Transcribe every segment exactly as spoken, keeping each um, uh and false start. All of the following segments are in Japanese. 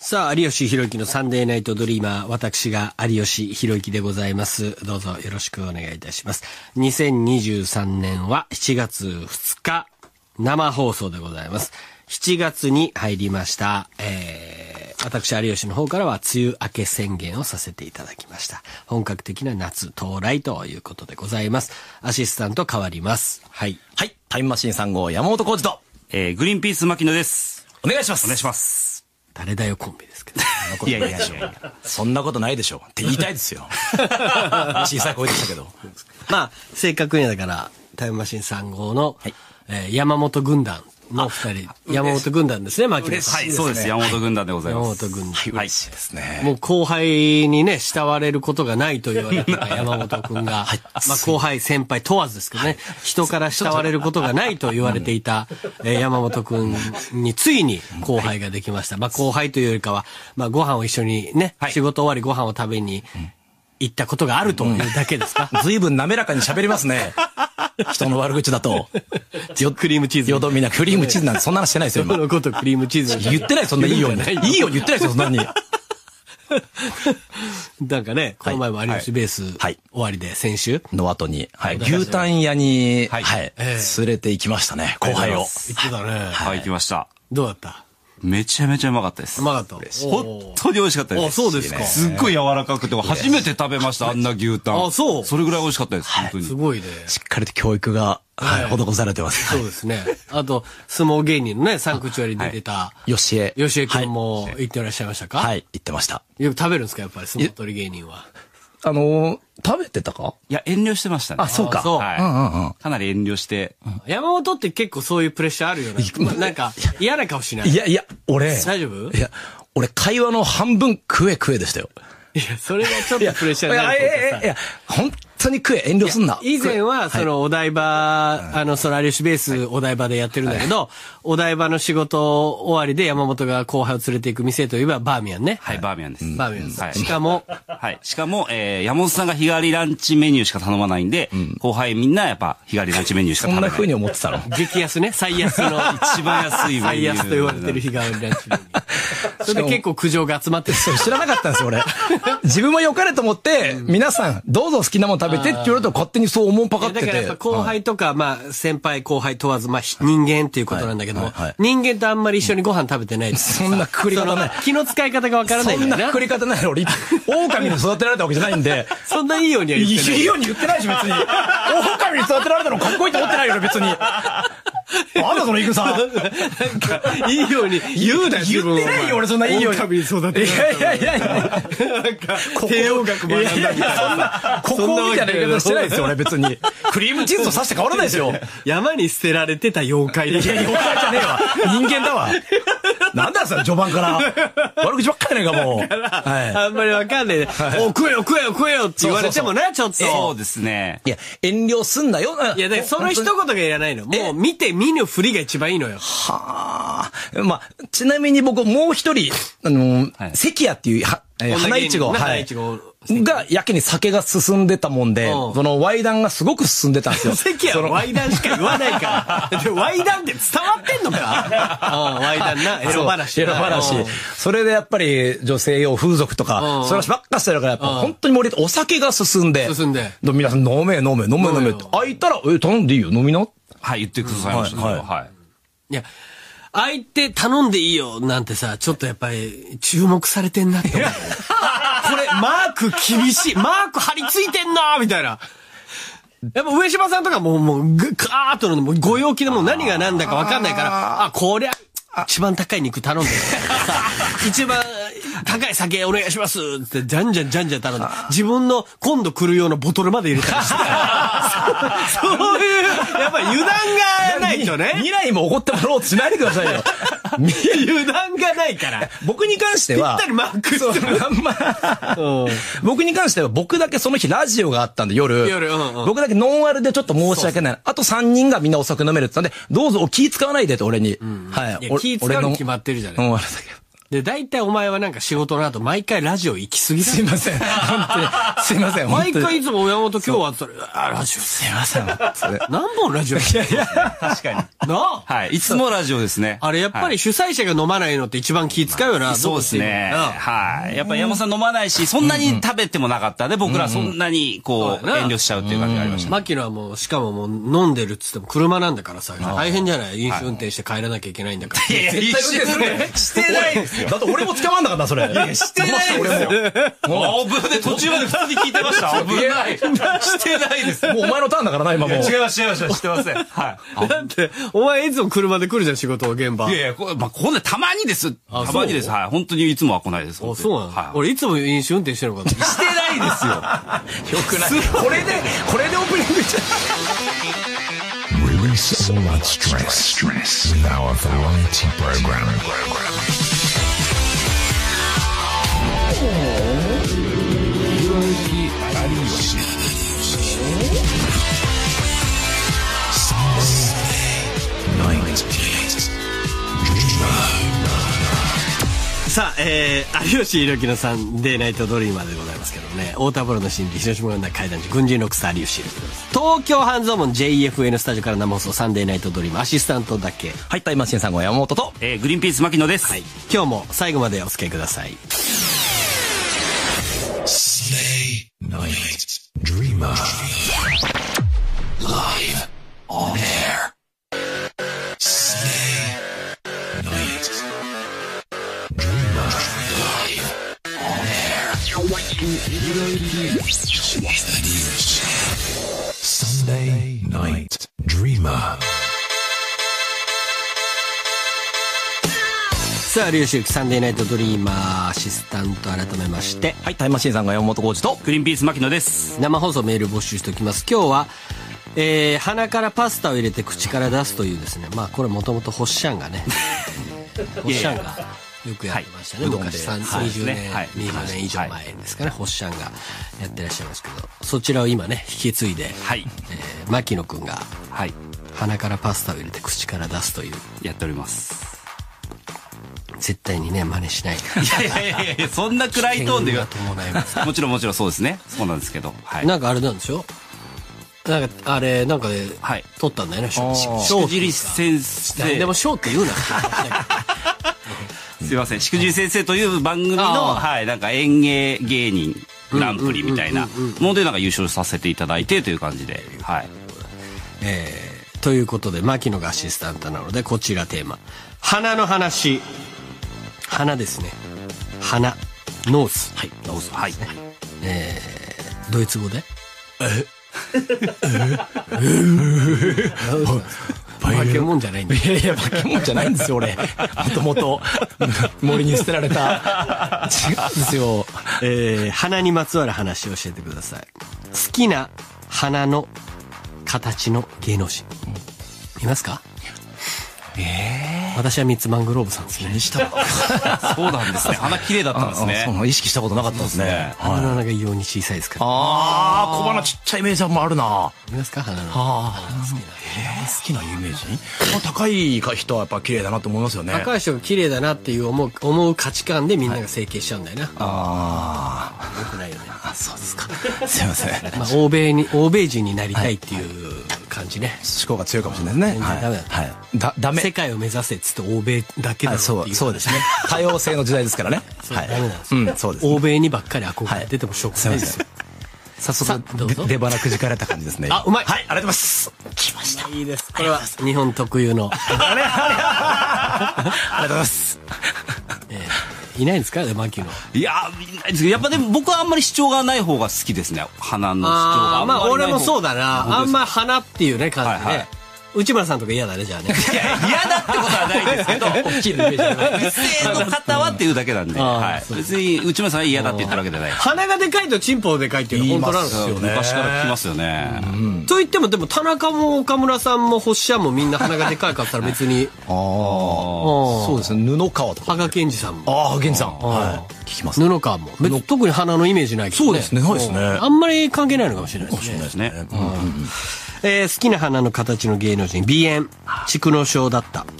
さあ、有吉弘行のサンデーナイトドリーマー、私が有吉弘行でございます。どうぞよろしくお願いいたします。にせんにじゅうさんねんはしちがつふつか、生放送でございます。しちがつに入りました。えー、私有吉の方からは梅雨明け宣言をさせていただきました。本格的な夏到来ということでございます。アシスタント変わります。はい。 はい。タイムマシーンさん号山本浩二と、 えー、グリーンピース牧野です。 お願いします。 お願いします。 誰だよコンビですけど。 いやいやいやいやそんなことないでしょって言いたいですよ。小さい声でしたけど。 まあ、正確にはだから、タイムマシーンさん号の、はい、えー、山本軍団の二人。山本軍団ですね、牧野さん。 はい、そうです。山本軍団でございます。 山本軍団。 はい、嬉しいですね。 もう後輩にね、慕われることがないと言われてた山本君が、はい、まあ後輩、先輩問わずですけどね、はい、人から慕われることがないと言われていた、えー、山本君についに後輩ができました。まあ後輩というよりかは、まあご飯を一緒にね、はい、仕事終わりご飯を食べに行ったことがあるというだけですか。 ずいぶん滑らかに喋りますね。人の悪口だと。 クリームチーズ。 よどみなクリームチーズなんてそんなのしてないですよ、今。 そのことクリームチーズ。 言ってない、そんないいように。いいように言ってないですよ、そんなに。 なんかね、この前も有吉ベース終わりで、先週の後に、はい、牛タン屋に、はい、連れて行きましたね、後輩を。 行ってたね。 はい、行きました。 どうだった？ めちゃめちゃうまかったです。 うまかった。 本当に美味しかったです。 あ、そうですか。 すっごい柔らかくて、初めて食べました、あんな牛タン。 あ、そう。 それぐらい美味しかったです、本当に。 すごいね。 しっかりと教育が、はい、施されてます。 そうですね。あと、相撲芸人のね、サンクチュアリで出た、 よしえ。 よしえくんも行ってらっしゃいましたか？ はい、行ってました。 よく食べるんですか、やっぱり相撲取り芸人は。 あの、食べてたか？ いや、遠慮してましたね。 あ、そうか。 そう。 はい。うんうんうん。かなり遠慮して。 山本って結構そういうプレッシャーあるよね。なんか、嫌な顔しない。 いやいや、俺。 大丈夫？ いや、俺会話の半分食え食えでしたよ。 いや、それがちょっとプレッシャーになる。 いや、いや、いや、本当に食え、遠慮すんな。 以前は、その、お台場、あの、その、有吉ベース、お台場でやってるんだけど、お台場の仕事終わりで山本が後輩を連れて行く店といえば、バーミヤンね。 はい、バーミヤンです。 バーミヤンです。しかも、 はい。しかも、えー、山本さんが日帰りランチメニューしか頼まないんで、後輩みんなやっぱ、日帰りランチメニューしか頼まない。 そんな風に思ってたの？ 激安ね。最安の。 一番安いメニュー。 最安と言われてる日帰りランチメニュー。それで結構苦情が集まってる。 それ知らなかったんですよ、俺。自分も良かれと思って、皆さん、どうぞ好きなもの食べてって言われると勝手にそう思うパカってて。 だからやっぱ後輩とか、まあ、先輩後輩問わず、まあ、人間っていうことなんだけども、人間とあんまり一緒にご飯食べてない。 そんなくくり方ない。 気の使い方がわからないんだよな。 そんなくくり方ない。俺、狼に育てられたわけじゃないんで。 そんないいようには言ってない。 いいように言ってないし、別に。狼に育てられたのかっこいいと思ってないよ、別に。なんだそのイグさ。なんか、いいように言うなよ、 言ってないよ、俺そんないいように。 狼に育てられた。いやいやいや。なんか、帝王学学んだみたいな。 そんな、ここみたいな言い方してないですよ、俺別に。クリームチーズとさして変わらないですよ。 山に捨てられてた妖怪だ。 いや、妖怪じゃねえわ。人間だわ。なんだそれ、序盤から。悪口ばっかりねえか、もう。 はい。あんまりわかんない。お、食えよ、食えよ、食えよって言われてもね、ちょっと。 そうですね。 いや、遠慮すんなよ。 いや、だからその一言がいらないの。もう見て見ぬふりが一番いいのよ。 はあ。まあ、ちなみに僕もう一人、あの、関谷っていう、花いちご。 花いちご。 が、やけに酒が進んでたもんで、その、ワイダンがすごく進んでたんですよ。 関谷はワイダンしか言わないから。で、ワイダンって伝わってんのかワイダンな、エロ話。 エロ話。それでやっぱり、女性用風俗とか、そういう話ばっかしてるから、やっぱ本当に盛り、お酒が進んで、 進んで。 皆さん飲め飲め飲め飲めって。開いたら、え、頼んでいいよ、飲みな。 はい、言ってくださいました。はい。 いや、相手頼んでいいよ、なんてさ、ちょっとやっぱり、注目されてんなって思う。これ、マーク厳しい。マーク貼り付いてんなみたいな。やっぱ上島さんとかもう、もう、ぐ、カーッとの、もうご陽気でもう何が何だかわかんないから、あ、こりゃ、一番高い肉頼んでる。一番高い酒お願いしますって、じゃんじゃんじゃんじゃん頼んで、自分の今度来るようなボトルまで入れたりして。そういう、やっぱり油断がないとね。 未来も怒ってもらおうとしないでくださいよ。 油断がないから。 僕に関しては、 ぴったりマークしてる。 僕に関しては、僕だけその日ラジオがあったんで、夜。夜、うんうん、僕だけノンアルでちょっと申し訳ない。あとさんにんがみんなお酒飲めるって言ったんで、どうぞ気使わないでと、俺に。うん、はい。 気使うに決まってるじゃない。 ノンアルだけ。 で、大体お前はなんか仕事の後、毎回ラジオ行き過ぎだ。 すいません。本当に。すいません。 毎回いつも親元今日はそれ、あ、ラジオ。 すいません。 何本ラジオしてるの？ 確かに。 なあはい。いつもラジオですね。 あれ、やっぱり主催者が飲まないのって一番気使うよな。 そうですね。はい。やっぱり山本さん飲まないし、そんなに食べてもなかったで、僕らそんなにこう、遠慮しちゃうっていう感じがありました。 牧野はもう、しかももう飲んでるっつっても車なんだからさ、大変じゃない？飲酒運転して帰らなきゃいけないんだから。 いや、絶対運転してないですよ。 だって俺も捕まんなかった、それ。いや、してないですよ。もう、 危ない。途中まで普通に聞いてました。危ない。してないです。 もうお前のターンだからな、今もう。 違います、違います、してません。はい。 だって、お前いつも車で来るじゃん、仕事現場。 いやいや、こまあ、こんなたまにです。たまにです。はい。本当にいつもは来ないです。 あ、そうなの？ はい。 俺いつも飲酒運転してるのかと。 してないですよ。 よくない。これで、これでオープニングじゃん。 Release all that stress with our variety program. Night. さあ、えー、有吉弘樹のサンデーナイトドリーマーでございますけどね、太田プロの心理、広島軍団怪談時、軍人ロックスター有吉弘樹です。東京半蔵門 ジェイエフエヌ スタジオから生放送サンデーナイトドリーマー、アシスタントだけ。 はい、タイマシーンさんご山本と、 えー、グリーンピース牧野です。 はい。今日も最後までお付き合いください。 Slay Night Dreamer Live on air. Slay Night Dreamer Live on air. Sunday Night Dreamer. さあ、有吉弘樹サンデーナイトドリーマー、アシスタント改めまして、 はい、タイマシーンさんが山本浩二と、 グリーンピース牧野です。 生放送メール募集しておきます。今日は、えー、鼻からパスタを入れて口から出すというですね、まあこれもともとホッシャンがねホッシャンがよくやってましたね、はい、昔にじゅうねん、はい、にじゅうねん以上前ですかね、はい、ホッシャンがやってらっしゃいますけど、そちらを今ね引き継いで、はい、えー、牧野くんが、はい、鼻からパスタを入れて口から出すというやっております。 絶対にね真似しないで。 いやいやいやいや、そんな暗いトーンで言わ伴います。 もちろんもちろんそうですね。そうなんですけど、 はい、なんかあれなんでしょ、なんかあれなんかで、はい、撮ったんだよね。しくじり先生。 でもショーって言うな。 すいません、しくじり先生という番組の、はい、なんか演芸芸人グランプリみたいなものでなんか優勝させていただいてという感じで、はい。 えー、ということで牧野がアシスタントなので、こちらテーマ花の話。花ですね。花、ノース。 はい、ノース。はい。 えー、ドイツ語で。え。化け物じゃないんだ。 いやいや、化け物じゃないんですよ、俺。もともと、森に捨てられた。違うんですよ。 えー、花にまつわる話を教えてください。好きな花の形の芸能人。いますか？えー、私はミッツマングローブさんですね。 したそうなんですね。鼻綺麗だったんですね。 そう、意識したことなかったですね。 鼻の穴が異様に小さいですから。 ああ、小鼻ちっちゃいイメージもあるな。 いますか、鼻の。 ああ、好きな有名人。高い人はやっぱ綺麗だなと思いますよね。 高い人が綺麗だなっていう思う思う価値観でみんなが整形しちゃうんだよな。 ああ、よくないよね。 あ、そうですか。すいません。 まあ欧米に欧米人になりたいっていう感じね。 思考が強いかもしれないですね。 はい。ダメだ。はい。だダメ。世界を目指せっつって欧米だけだっていう。 そうそうですね。多様性の時代ですからね。 はい。ダメなんです。 うん、そうです。 欧米にばっかり憧れててもしょうがないですよ。 早速出花くじかれた感じですね。 あ、うまい。 はい、ありがとうございます。来ました。 いいです。これは日本特有の。 あれありがとうございます。 いないんですか、牧野。 いや、いないですけど、やっぱでも僕はあんまり主張がない方が好きですね。花の主張が。 まあ俺もそうだな。あんま花っていうね感じで。内村さんとか嫌だね、じゃあね。 いや、嫌だってことはないですけど、 大きいイメージじゃない。 異性の方はっていうだけなんで、はい。別に内村さんは嫌だって言ってるわけじゃない。 鼻がでかいとチンポでかいっていうのは本当なんですよね。 昔から聞きますよね。 と言っても、でも田中も岡村さんも星シャンもみんな鼻がでかいかったら別に。 ああ。そうですね、布川とか。 羽賀健二さんも。 ああ、羽賀健二さん。はい。聞きます。 布川も。特に鼻のイメージないけどね。 そうですね、そうですね。 あんまり関係ないのかもしれないですね。 かもしれないですね。 えー、好きな花の形の芸能人、鼻炎、蓄膿症だった。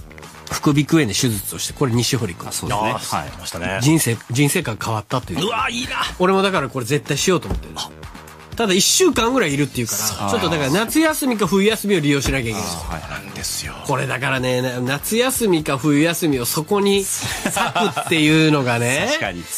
副鼻腔炎で手術をして、これ西堀君。 そうですね。はい。 ましたね。 人生、人生観変わったという。 うわ、いいな。 俺もだからこれ絶対しようと思ってる。ただいっしゅうかんぐらいいるっていうから、ちょっとだから夏休みか冬休みを利用しなきゃいけない。 そうなんですよ。 これだからね、夏休みか冬休みをそこに割くっていうのがね。 確かに。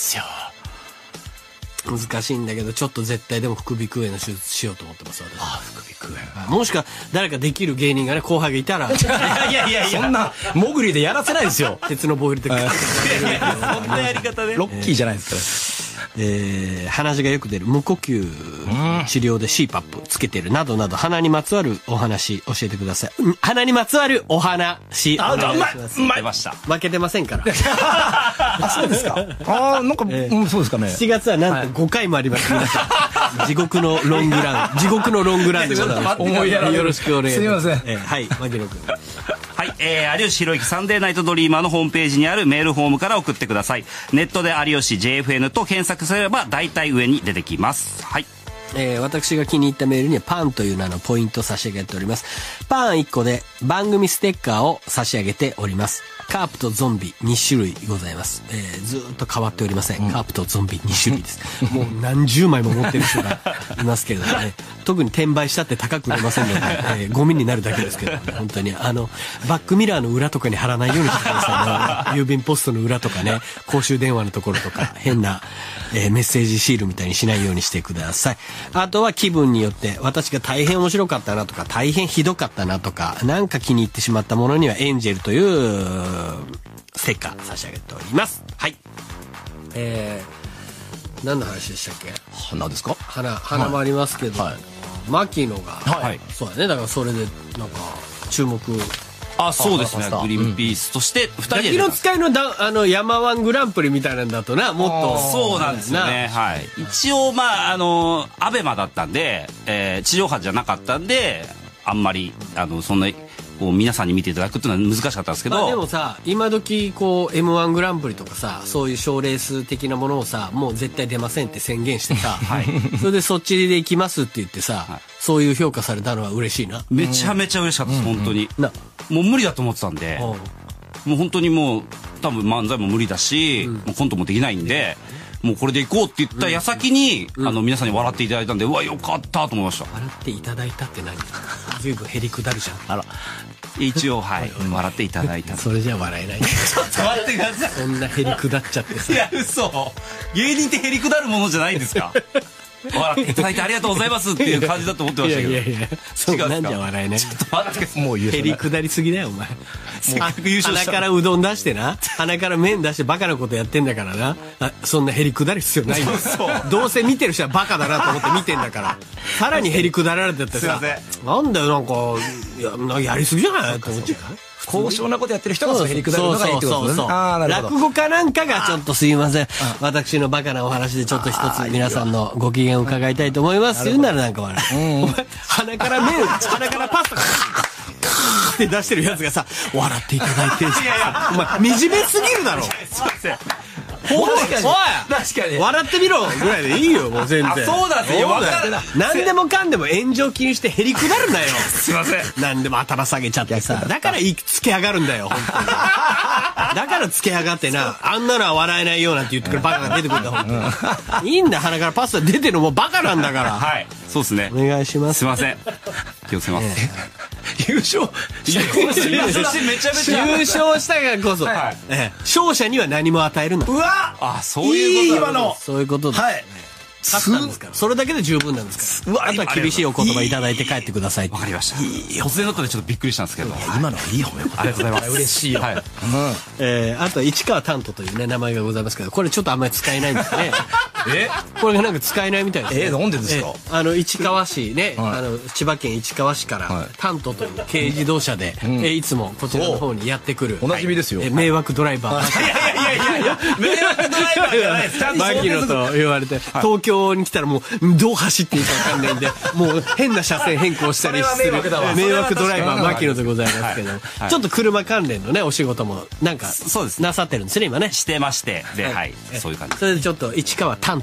難しいんだけど、ちょっと絶対でも副鼻腔炎の手術しようと思ってます、私。 ああ、副鼻腔炎。 もしか誰かできる芸人がね、後輩がいたら。いやいやいやいや、そんな、モグリでやらせないですよ。 鉄のボイルで。そんなやり方で。 ロッキーじゃないですか。 えー、鼻血がよく出る無呼吸治療で シーパップ つけてるなどなど、鼻にまつわるお話教えてください。鼻にまつわるお話お願いします。 うまいました。 負けてませんから。 あ、そうですか。ああ、なんか、えーうん、そうですかね。 しちがつはなんとごかいもあります。皆さん地獄のロングラン、地獄のロングランでございます。思いやらよろしくお願いします。 すみません。 えー、はい、牧野君。 はい、えー、有吉弘行サンデーナイトドリーマーのホームページにあるメールフォームから送ってください。ネットで有吉 ジェイエフエヌ と検索すれば大体上に出てきます。はい。 えー、私が気に入ったメールにはパンという名のポイントを差し上げております。パンいっこで番組ステッカーを差し上げております。カープとゾンビにしゅるいございます。えー、ずーっと変わっておりません。うん、カープとゾンビにしゅるいです。もう何十枚も持ってる人がいますけれどもね。特に転売したって高く売れませんので、えー、ゴミになるだけですけど、ね、本当にあのバックミラーの裏とかに貼らないようにしてくださいね。郵便ポストの裏とかね、公衆電話のところとか変な、えー、メッセージシールみたいにしないようにしてください。あとは気分によって私が大変面白かったなとか大変ひどかったなとかなんか気に入ってしまったものにはエンジェルというステッカー差し上げております。はい。えー、何の話でしたっけ？ 花ですか？ 花、花もありますけど、はい、牧野が、はい、そうだね。だからそれでなんか注目。 あ、そうですね。グリーンピースとしてふたりで。 ガキの使いのだあの山ワングランプリみたいなんだとな、もっと。 そうなんですよね。はい。一応まああのアベマだったんで、えー、地上波じゃなかったんで、あんまりあのそんな。こう皆さんに見ていただくっていうのは難しかったんですけど、まあ、 でもさ今時こう エムワン グランプリとかさそういう賞レース的なものをさもう絶対出ませんって宣言してさ、はい、それでそっちで行きますって言ってさ、はい、そういう評価されたのは嬉しいな。 めちゃめちゃ嬉しかったです、うん、本当に、うん、もう無理だと思ってたんで、うん、もう本当にもう多分漫才も無理だし、うん、もうコントもできないんで、もうこれで行こうって言った矢先に、うん、あの皆さんに笑っていただいたんで、うわよかったと思いました。 笑っていただいたって何？随分へりくだるじゃん。あら一応はい笑っていただいた。 それじゃ笑えない。ちょっと待ってください。 そんなへりくだっちゃってさ。 いや嘘。芸人ってへりくだるものじゃないんですか？笑っていただいてありがとうございますっていう感じだと思ってましたけど。いやいやいや、 そうなんじゃ笑えない。 ちょっと待って、もうへりくだりすぎだよお前。 せっかく優勝した。 鼻からうどん出してな、鼻から麺出してバカなことやってんだからな。あ、そんなへりくだる必要ないんだよ。どうせ見てる人はバカだなと思って見てんだから。さらにへりくだられてってさ、なんだよなんかややりすぎじゃないと思っちゃう。 高尚なことやってる人がそうへりくだるのがいいってことですね。 落語家なんかがちょっとすいません、私のバカなお話でちょっと一つ皆さんのご機嫌を伺いたいと思います。言うならなんか笑う。お前鼻から麺鼻からパスタって出してるやつがさ笑っていただいて、お前惨めすぎるだろ。すいません。おい確かに笑ってみろぐらいでいいよもう全然。 そうなんですよ。 何でもかんでも炎上気にしてへりくだるなよ。 すいません。 何でも頭下げちゃってさ、だからつけ上がるんだよ本当に。だからつけ上がってな、あんなのは笑えないよなんて言ってくるバカが出てくるんだ本当に。いいんだ鼻からパスタ出てるのもバカなんだから。 はいそうですね。 お願いします。 すいません気をつけます。 優勝優勝してめちゃめちゃ優勝したからこそ勝者には何も与えるな。 うわあそういうことのそういうことです。はい勝ったんですからそれだけで十分なんですから。あとは厳しいお言葉いただいて帰ってください。 わかりました。突然だったんでちょっとびっくりしたんですけど、 今のはいい褒め言葉。ありがとうございます。嬉しいよ。はい。 えあと市川丹斗というね名前がございますけど、これちょっとあんまり使えないんですね。えこれがなんか使えないみたいですね。 えなんでですか？ あの市川市ね、あの千葉県市川市から丹斗という軽自動車でいつもこちらの方にやってくるおなじみですよ。 迷惑ドライバー。 いやいやいやいや迷惑ドライバーじゃないです。 牧野と言われて東京に来たらもうどう走っていいか分かんないんでもう変な車線変更したりする迷惑ドライバー牧野でございますけど、ちょっと車関連のねお仕事もなんかなさってるんですね今ね。 してましてではいそういう感じ。 それでちょっと市川丹斗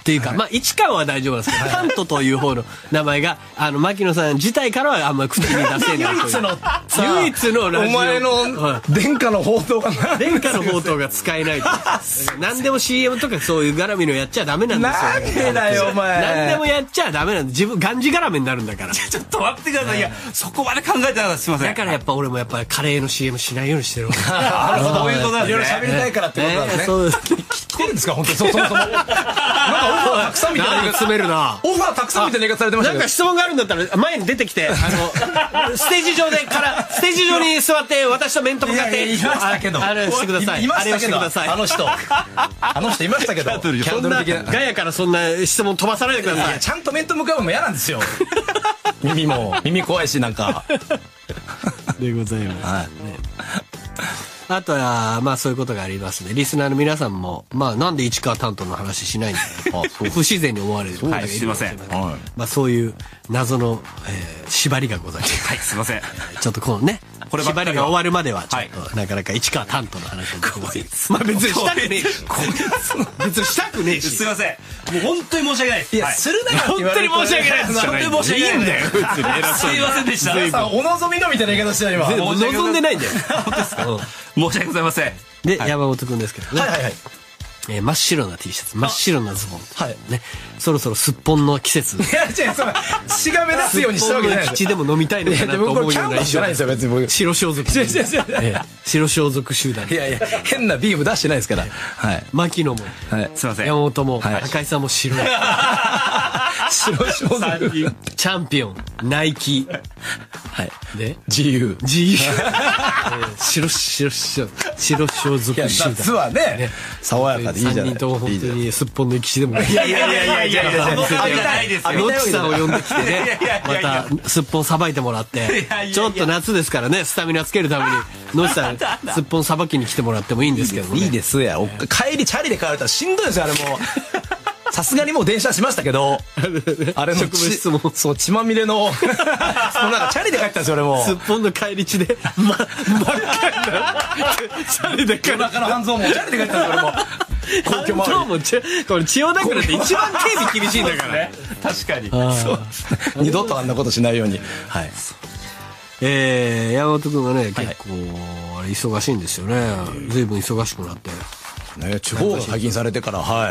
っていうか、まあ、市川は大丈夫なんですけど、タントという方の名前が、あの、牧野さん自体からはあんまり口に出せないという。 唯一の、 唯一のラジオ。 お前の殿下の宝刀がな。 殿下の宝刀が使えないと。何でも シーエム とかそういう絡みのやっちゃダメなんですよ。 なんでだよ、お前。 何でもやっちゃダメなんで、自分、がんじがらめになるんだから。 ちょっと待ってください。いや、そこまで考えてなかった。すいません。 だからやっぱ俺もやっぱりカレーの シーエム しないようにしてるわけ。 そういうことなんですね。 いろいろ喋りたいからってことなんですね。 そう来てるんですか、本当に。そもそも。なんかオファーたくさんみたいな言い方。 詰めるな。 オファーたくさんみたいな言い方されてましたけど。 なんか質問があるんだったら前に出てきて、あの、ステージ上でから、ステージ上に座って私と面と向かって、 いましたけど。 あれしてください。 いましたけど。あの人。あの人いましたけど。キャンドル的な。 ガヤからそんな質問飛ばさないでください。 ちゃんと面と向かうのも嫌なんですよ。耳も、耳怖いし、なんか。 でございます。 はい。 あとは、まあそういうことがありますね。リスナーの皆さんも、まあなんで市川担当の話しないんだろう。不自然に思われる方がいる。 すいません。 まあそういう謎の、えー、縛りがございます。 はい、すいません。 ちょっとこのね、 これ縛りが終わるまでは、ちょっと、なかなか市川担当の話をできません。まあ別にしたくねえ。別にしたくねえし。 すいません。もう本当に申し訳ないです。 いや、するなよって本当に言われると。 申し訳ないです。 本当に申し訳ない。 いいんだよ。 すいませんでした。 皆さん、お望みのみたいな言い方してた今。 望んでないんだよ。 本当ですか。申し訳ございません。 で、山本くんですけどね。 はいはいはい。 えー、真っ白な T シャツ、真っ白なズボン。 はいね。そろそろすっぽんの季節。 いや、違う、そう、血が目立つようにしたわけじゃないです。 すっぽんの基地でも飲みたいのかなと思うようなキャンバスじゃないですよ、別に僕。 白装束。 違う違う違う。 えー白装束集団。 いやいや、変なビーム出してないですから。はい。 牧野も、 はい。 すいません。 山本も、 はい赤井さんも白い。 白装束。 チャンピオン、ナイキ。 はい。 で、 自由。 自由。えー白、白、白、白装束集団。 夏はね、爽やかでいいじゃない。 さんにんとも本当にすっぽんの騎士でもない。 いやいやいやいやいやいや、 その顔じゃないですよ。 ロッチさんを呼んできてね、 いやいやまたすっぽんさばいてもらって、ちょっと夏ですからね、スタミナつけるためにノッチさんすっぽんさばきに来てもらってもいいんですけどね。 いいですや。帰りチャリで帰れたらしんどいですよ、あれもう。さすがにもう電車しましたけど、あれの職務質問。 そう、血まみれの、もうなんかチャリで帰ったんですよ、俺もう。 すっぽんの帰り地で、ま、真っ赤になる。チャリで帰る。 夜中の半蔵もチャリで帰ったんですよ、俺も。 公共周りもちこれ千代田区って一番警備厳しいんだからね。 確かに。 そう二度とあんなことしないように。はい。 えー、山本君がね、結構、あれ忙しいんですよね。随分忙しくなって。 ね、地方が解禁されてから、はい。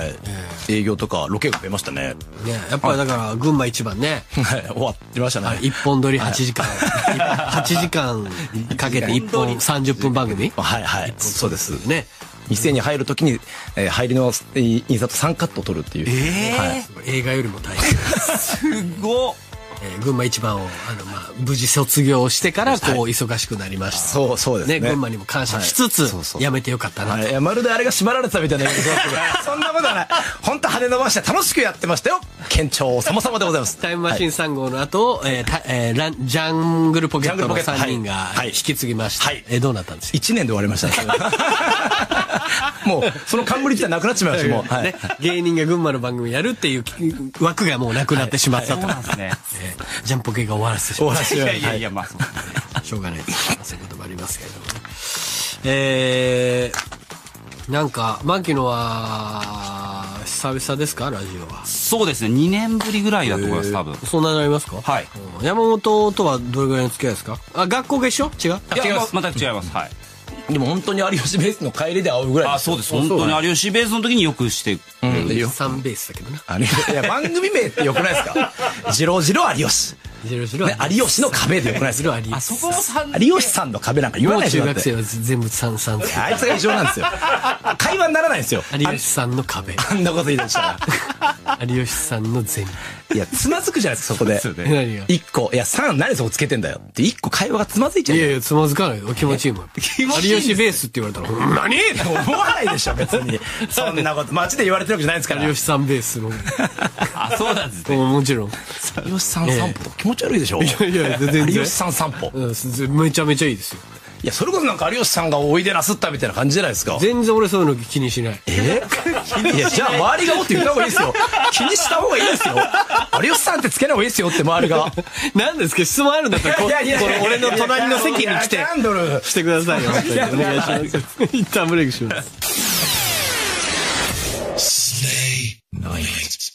営業とかロケが増えましたね。 ね、やっぱりだから群馬一番ね。 はい、終わってましたね。 一本撮りはちじかん。はちじかんかけて一本さんじゅっぷん番組。 はいはい。そうです。 ね。 店に入るときに、えー、入りの印刷さんカットを取るっていう。 えーはい、映画よりも大変。 すごっ。 えー、群馬一番をあの、まあ、無事卒業してからこう、はい、忙しくなりました。 そうそうですね。 ね、群馬にも感謝しつつ、はい、そうそうやめてよかったなと、 はい、まるであれが縛られてたみたいなそんなことはない。本当羽伸ばして楽しくやってましたよ。県庁様々でございます。 タイムマシーンさん号の後、はい、えーえー、ランジャングルポケットのさんにんが引き継ぎまして、はいはい、えー、どうなったんですか。 いちねんで終わりましたね。もうその冠自体なくなっちまいました。もう、はい、 ね、芸人が群馬の番組やるっていう枠がもうなくなってしまったと、はいはい、 そうなんですね。 えー、ジャンポケが終わらせてしまった。 終わらせていやいやまあそう、ね、 しょうがないです。そういうこともありますけれども、えー、なんか牧野は久々ですか、ラジオは。 そうですね、にねんぶりぐらいだと思います、多分。 そんなになりますか。 はい。 山本とはどれぐらいの付き合いですか。あ、学校が一緒。違う。 いや違います。全く違います。はい。 でも本当に有吉ベースの帰りで会うぐらい。 あ、そうです。本当に有吉ベースの時によくしてくれる。 有吉さんベースだけどな。 いや、番組名ってよくないですか。ジロジロ有吉。 ジロジロ。 ね、有吉の壁でよくないですか。 あそこもさん。 有吉さんの壁なんか言わないでしょ。 中学生は全部三三。 あいつが異常なんですよ。会話にならないんですよ。 有吉さんの壁。 あんなこと言い出したら。 有吉さんの全部。 いや、つまずくじゃないですか、そこで。 何が。 一個、いや、三、何そこつけてんだよ。って一個会話がつまずいちゃう。 いやいや、つまずかないよ。気持ちいいもん。有吉ベースって言われたら、何思わないでしょ、別に。そんなこと、街で言われてるわけじゃないですから。 有吉さんベースの。 あ、そうなんですね。 もちろん。 有吉さん散歩とか気持ち悪いでしょ。 いやいや、全然。 有吉さん散歩。 めちゃめちゃいいですよ。 いや、それこそなんか有吉さんがおいでなすったみたいな感じじゃないですか。 全然俺そういうの気にしない。 えいや、じゃあ周りがおって言った方がいいですよ。気にした方がいいですよ。有吉さんってつけない方がいいですよって周りが。 何ですか、質問あるんだったらこ、 いやいやいや俺の隣の席に来てしてくださいよ。お願いします。一旦ブレイクします。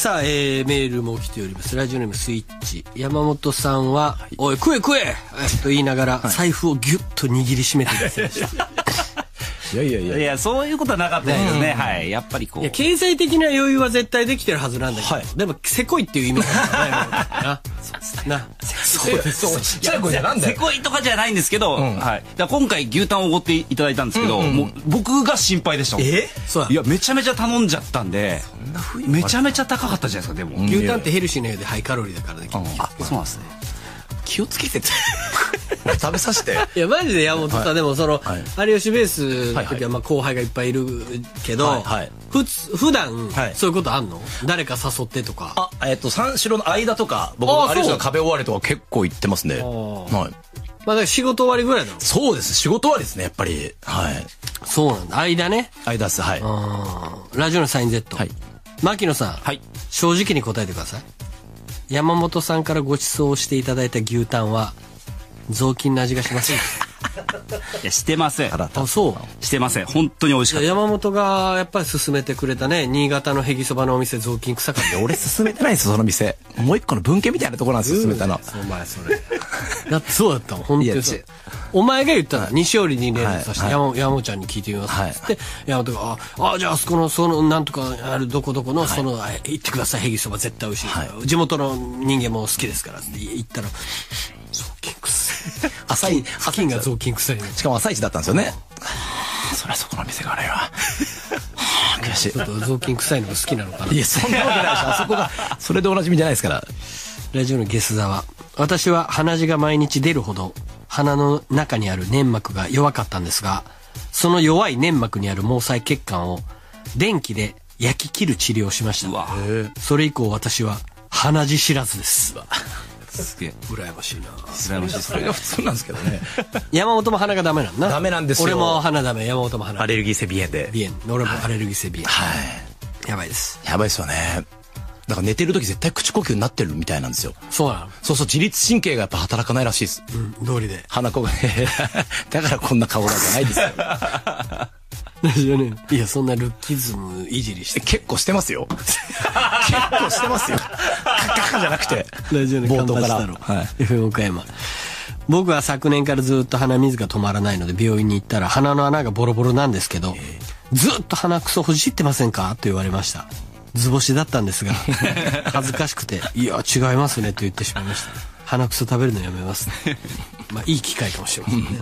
さあ、えー、メールも来ております。ラジオネームスイッチ。山本さんは、はい、おい、食え食えと言いながら、財布をギュッと握りしめてくださいました。 いやいやいやいや、そういうことはなかったですね。はい。やっぱりこう。いや、 経済的な余裕は絶対できてるはずなんだけど、はい、でも、せこいっていう意味なんだよな。そうですね。な。 そうです。そう。ちっちゃい子じゃなんだよ。せこいとかじゃないんですけど、うん、はい。だ今回牛タンをおごっていただいたんですけど、うんうん、もう僕が心配でしたもん。 えそういや、めちゃめちゃ頼んじゃったんで、そんなふうにめちゃめちゃ高かったじゃないですか、でも。 牛タンってヘルシーなようでハイカロリーだからね。 あ、そうなんですね。気をつけてて食べさせていやマジで山本さん、はい、でもその、はい、有吉ベースの時はまあ後輩がいっぱいいるけど、はいはい、ふつ普段、はい、そういうことあんの？誰か誘ってとか。 あ、えっと三四郎の間とか僕有吉の壁終わりとか結構行ってますね。はい。 まあだから仕事終わりぐらいなの？ そうです、仕事終わりですねやっぱり。はい。 そうなんだ。間ね。 間です。はい。 ラジオのサイン Z。はい。牧野さん。 はい。 正直に答えてください。山本さんからご馳走していただいた牛タンは雑巾の味がしません。いやしてません。 あ、そうしてません。本当に美味しかった。 山本がやっぱり勧めてくれたね、新潟のへぎそばのお店雑巾臭かった。 俺勧めてないんですよその店。もう一個の文献みたいなところなんですよ勧めたの。 お前それ。だってそうだったもん本当に。お前が言ったの、西織に連絡させて、山本ちゃんに聞いてみますって山本が「ああじゃああそこのそのなんとかあるどこどこのその行ってくださいへぎそば絶対美味しい、地元の人間も好きですから」って言ったら雑巾臭い。 朝一付近が雑巾臭い。 しかも朝一だったんですよね。そりゃそこの店があれは悔しい。 ちょっと雑巾臭いのが好きなのかな。 いやそんなわけないでしょ。あそこがそれでおなじみじゃないですから。 ラジオのゲス沢。私は鼻血が毎日出るほど鼻の中にある粘膜が弱かったんですが、その弱い粘膜にある毛細血管を電気で焼き切る治療をしました。それ以降私は鼻血知らずです。 すげえ羨ましいな。 羨ましい。 それが普通なんですけどね。 山本も鼻がダメなんだ。 ダメなんですよ。 俺も鼻ダメ。山本も鼻。 アレルギー性鼻炎で。 鼻炎。俺もアレルギー性鼻炎。 はい。 やばいです。 やばいですよね。だから寝てる時絶対口呼吸になってるみたいなんですよ。 そうなの。 そうそう、自律神経がやっぱ働かないらしいです。 うん、通りで。 鼻子がね。だからこんな顔なんじゃないですよ。 いや、そんなルッキズムいじりして。 結構してますよ。結構してますよ。カッカッカじゃなくて。 ラジオの冒頭から。はい。エフエム 岡山。僕は昨年からずっと鼻水が止まらないので病院に行ったら鼻の穴がボロボロなんですけど、ずっと鼻くそほじってませんかと言われました。図星だったんですが恥ずかしくて「いや違いますね」と言ってしまいました。鼻くそ食べるのやめます。まあいい機会かもしれませんね。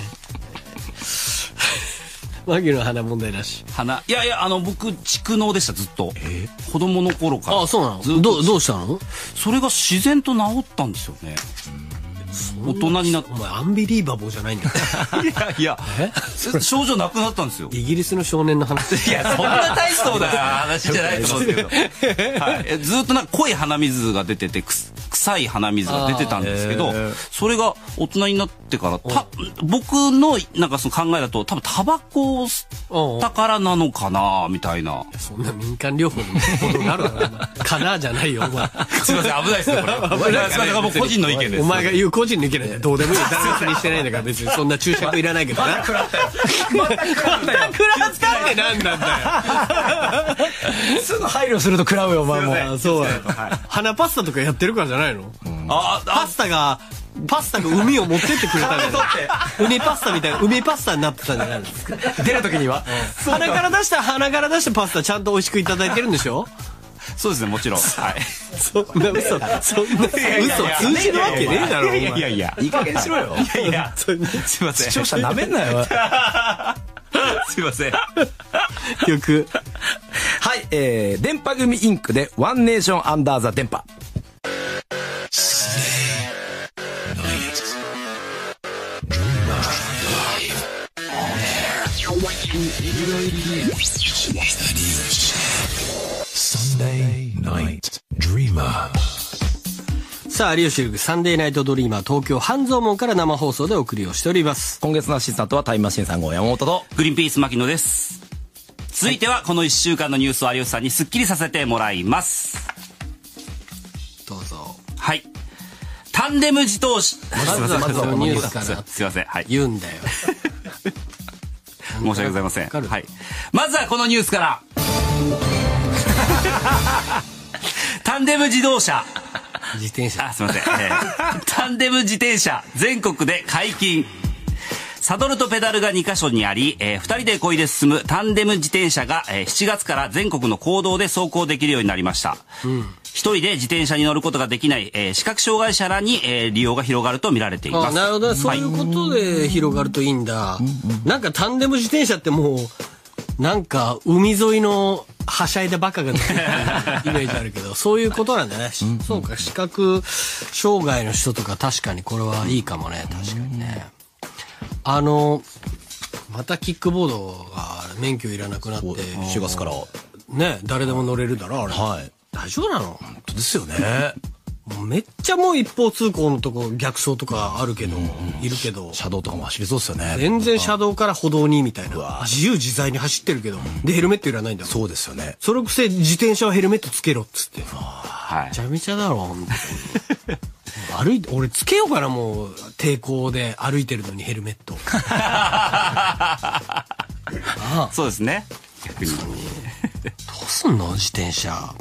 マギの鼻問題なし。 鼻いやいやあの僕蓄膿でしたずっと、えー、子供の頃から。 あそうなの。どうどうしたの。 それが自然と治ったんですよね。大人になって。 お前アンビリーバボーじゃないんだよ。 いやいや症状なくなったんですよ。 イギリスの少年の話。 いやそんな大層な話じゃないと思うんですけど、はい、ずっとなんか濃い鼻水が出ててく臭い鼻水が出てたんですけど、それが大人になってからた僕のなんかその考えだと多分タバコを吸ったからなのかなみたいな。 そんな民間療法のことがあるのかなじゃないよお前。 すいません危ないですねこれ。危ないですか。もう個人の意見です。 お前が言う個人の意見でどうでもいい。誰別にしてないんだから別にそんな注釈いらないけどな。また食らったよ。また食らったよ。食らったって何なんだよ。 すぐ配慮すると食らうよお前も。 そう。鼻パスタとかやってるからじゃないの。あパスタがパスタが海を持ってってくれたんだよ。海パスタみたいな海パスタになってたんじゃないですか。 出る時には鼻から出した鼻から出したパスタちゃんと美味しくいただいてるんでしょ。 そうですねもちろん。はい。 そんな嘘そんな嘘通じるわけねえだろ。 いやいやいやいい加減しろよ。 いやいやすいません。 視聴者なめんなよ。 すいません。 曲はい、えー、電波組インクでワンネーションアンダーザ電波。 さあ有吉ルグサンデーナイトドリーマー東京半蔵門から生放送でお送りをしております。 今月のアシスタントはタイムマシーンさん号山本とグリーンピース牧野です。続いてはこのいっしゅうかんのニュースを有吉さんにスッキリさせてもらいます。 どうぞ。 はい。タンデム自動車。 まずはまずはニュースからすいません。はい。 言うんだよ。 申し訳ございません。はい。まずはこのニュースから。 ンデム自動車。 自転車。 あ、すいません。えー、タンデム自転車、全国で解禁。サドルとペダルがにかしょにあり、えー、ふたりで漕いで進むタンデム自転車が、えー、しちがつから全国の公道で走行できるようになりました。うん、一人で自転車に乗ることができない、えー、視覚障害者らに、えー、利用が広がると見られています。 あ、なるほど、ね、そういうことで広がるといいんだ。はい、なんかタンデム自転車ってもうなんか海沿いのはしゃいだバカが乗ってるイメージあるけどそういうことなんだね。そうか、視覚障害の人とか確かにこれはいいかもね。確かにね。あのまたキックボードが免許いらなくなってしがつからね、誰でも乗れるだろあれ。 はい。 大丈夫なの？ 本当ですよね。 もうめっちゃもう一方通行のとこ逆走とかあるけど、うんうん、いるけど車道とかも走りそうですよね。 全然車道から歩道にみたいな自由自在に走ってるけど、うん、でヘルメットいらないんだもん。 そうですよね。 それくせ自転車はヘルメットつけろっつって、 はい、 めちゃめちゃだろ本当に歩いて俺つけようかな、もう抵抗で歩いてるのにヘルメットああそうですね。逆にどうすんの自転車。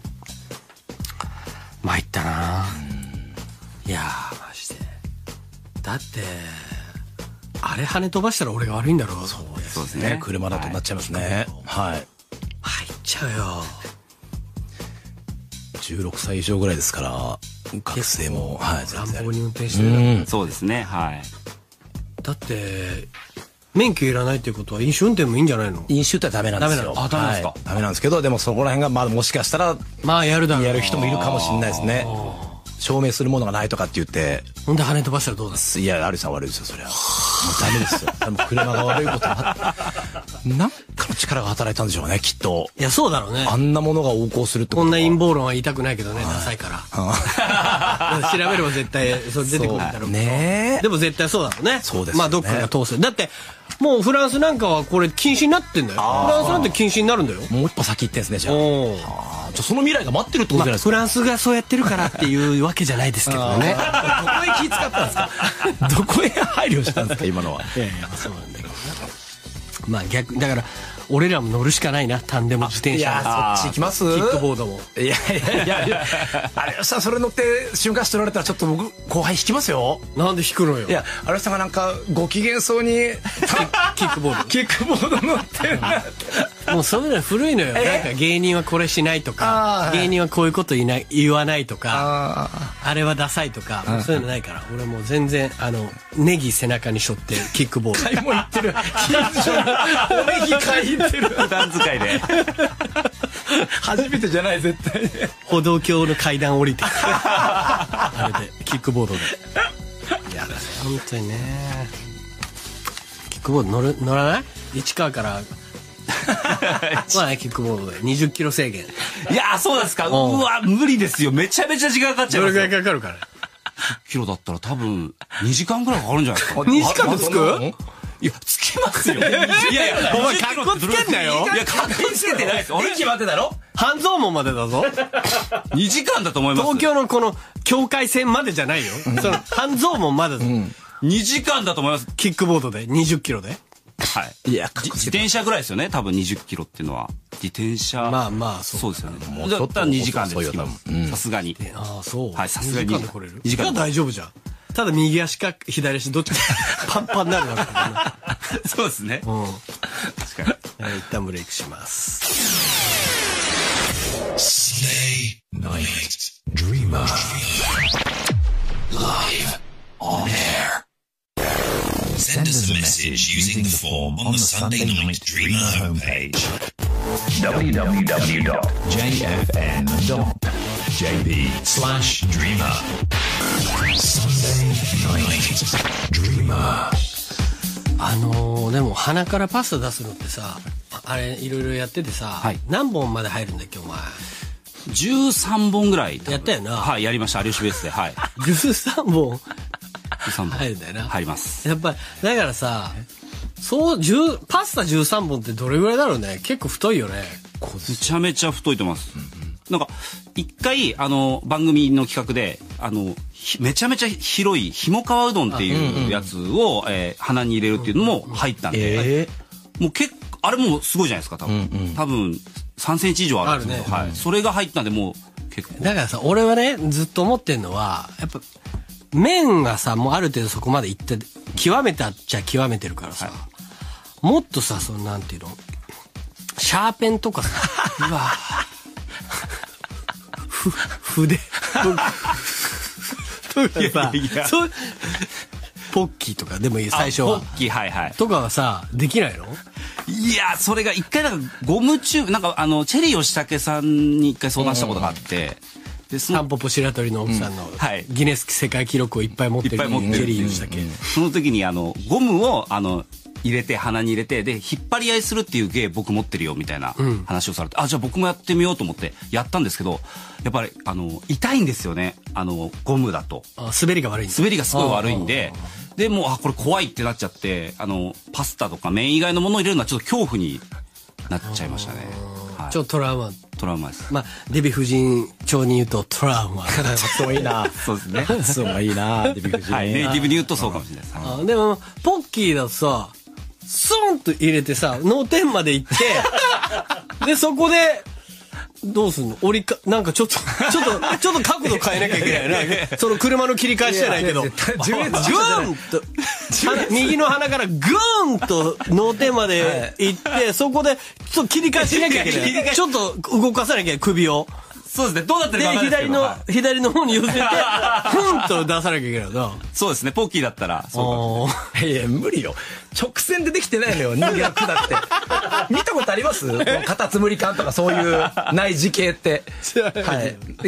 参ったな。いやーマジでだってあれ跳ね飛ばしたら俺が悪いんだろう。 そうですね。車だとなっちゃいますね。はい、はい、 入っちゃうよ。 じゅうろくさい以上ぐらいですから学生も、はい、 乱暴に運転してる、うん、 そうですね。はい。 だって免許いらないっていうことは飲酒運転もいいんじゃないの？ 飲酒ってはダメなんですよ。 あ、ダメですか。 はい、ダメなんですけど、でもそこら辺がまあもしかしたらまあやるだろう。 やる人もいるかもしれないですね。証明するものがないとかって言って。 ほんで跳ね飛ばしたらどうだ。 いや、アリさん悪いですよそれは。もうダメですよ。でも車が悪いことはなんかの力が働いたんでしょうねきっと。 いやそうだろうね。 あんなものが横行するってことは。 こんな陰謀論は言いたくないけどね、ダサいから。調べれば絶対それ出てくるんだろうね。でも絶対そうだろうね。 そうですよね。 まあどっかが通す。だってもうフランスなんかはこれ禁止になってんだよ。フランスなんて禁止になるんだよ。 もう一歩先行ってんですねじゃあ。じゃあその未来が待ってるってことじゃないですか。 フランスがそうやってるからっていうわけじゃないですけどね。 どこへ気使ったんですか。どこへ配慮したんですか今のは。 いやいやそうなんだけど。まあ逆だから俺らも乗るしかないな。タンデム自転車。 いやそっち行きます。 キックボードも。 いやいやいや有吉さんそれ乗って瞬間して乗られたらちょっと僕後輩引きますよ。 なんで引くのよ。 いや有吉さんがなんかご機嫌そうにキックボードキックボード乗ってるなもうそういうの古いのよ。なんか芸人はこれしないとか芸人はこういうこと言いない言わないとか あ, あれはダサいとかそういうのないから。俺もう全然あのネギ背中に背負ってキックボード買い物行ってるおネギ買いに行ってる普段使いで初めてじゃない絶対歩道橋の階段降りてあれでキックボードで。いや本当にねキックボード乗る乗らない？市川からまあねキックボードでにじゅっキロ制限。 いやそうですか。うわ無理ですよ。めちゃめちゃ時間かかっちゃいますよ。 どれぐらいかかるから。 じゅっキロだったら多分にじかんぐらいかかるんじゃないですか。 にじかんで着く？ いやつけますよ。いやいやお前カッコつけんなよ。 いやカッコつけてないです。 駅までだろ。 半蔵門までだぞ。 にじかんだと思います。 東京のこの境界線までじゃないよ。その半蔵門までだ。 にじかんだと思います。 キックボードでにじゅっキロで。 はい。いや自転車ぐらいですよね。多分にじゅっキロっていうのは自転車。 まあまあそうですよね。もうだったらにじかんで着きます。さすがに。 ああそう。 はいさすがに。 にじかんで来れる。にじかん大丈夫じゃん。ただ右足か左足どっちかパンパンになるわけだな。 そうですね。うん。確かに。一旦ブレイクします。 Stay Night Dreamer Live on air. Send us a message using the form on the Sunday Night Dreamer homepage. w w w dot j f n dot j p slash dreamer Sunday Night Dreamer。 あのー、でも鼻からパスタ出すのってさあれいろいろやっててさ、はい、何本まで入るんだっけお前。 じゅうさんぼんぐらいやったよな。 はいやりました。有吉ベースで。はいじゅうさんぼん入るんだよな。 入ります。 やっぱだからさそうじゅうパスタじゅうさんぼんってどれぐらいだろうね。結構太いよね。 めちゃめちゃ太いと思います。うんうん、なんか一回あの番組の企画であのめちゃめちゃ広いひもかわうどんっていうやつを、うんうんえー、鼻に入れるっていうのも入ったんで、えー、もう結構あれもすごいじゃないですか多分、うんうん、多分さんセンチ以上あるんですけど、ねはい、それが入ったんでもう結構。 だからさ、俺はね、ずっと思ってんのは、やっぱ、麺がさ、もうある程度そこまでいって、極めたっちゃ極めてるからさ、はい、もっとさ、そのなんていうの、シャーペンとかさ、うわふ、筆とかさ、いやいやそう、ポッキーとかでもいい、最初は。 ポッキー、はいはい。 とかはさ、できないの？ いや、それが一回なんかゴムチューブ、なんかあの、チェリー吉武さんに一回相談したことがあって、 で、そのタンポポ白鳥の奥さんの、はい、ギネス世界記録をいっぱい持ってる。いっぱい持ってる。チェリー吉武。 その時にあの、ゴムを、あの、入れて、鼻に入れて、で、引っ張り合いするっていう芸僕持ってるよ、みたいな話をされて、うん、あ、じゃあ僕もやってみようと思って、やったんですけど、やっぱり、あの、痛いんですよね。あの、ゴムだと。 あ、滑りが悪いんだ。 滑りがすごい悪いんで、で、もう、あ、これ怖いってなっちゃって、あの、パスタとか麺以外のものを入れるのはちょっと恐怖になっちゃいましたね。 はい、ちょっとトラウマ。 トラウマです。 まあ、デヴィ夫人調に言うとトラウマ。 そういいな。 そうですね。 そうがいいな。デヴィ夫人。 はい。ネイティブに言うとそうかもしれないです。 あ、でも、ポッキーだとさ、スンと入れてさ、脳天まで行って、で、そこで、どうすんの折りか、なんかちょっと、ちょっと、ちょっと角度変えなきゃいけないな。その車の切り返しじゃないけど、グーンと、右の鼻からグーンと脳天まで行って、そこで、ちょっと切り返しなきゃいけない。ちょっと動かさなきゃ首を。 そうですね。どうなってるか分かんないですけど。 で、左の、はい、左の方に寄せて、ふんと出さなきゃいけないな。 そうですね。ポッキーだったら、そうか。いや、無理よ。直線でできてないのよ、人間の管って。見たことあります？カタツムリ感とかそういう内耳系って。はい。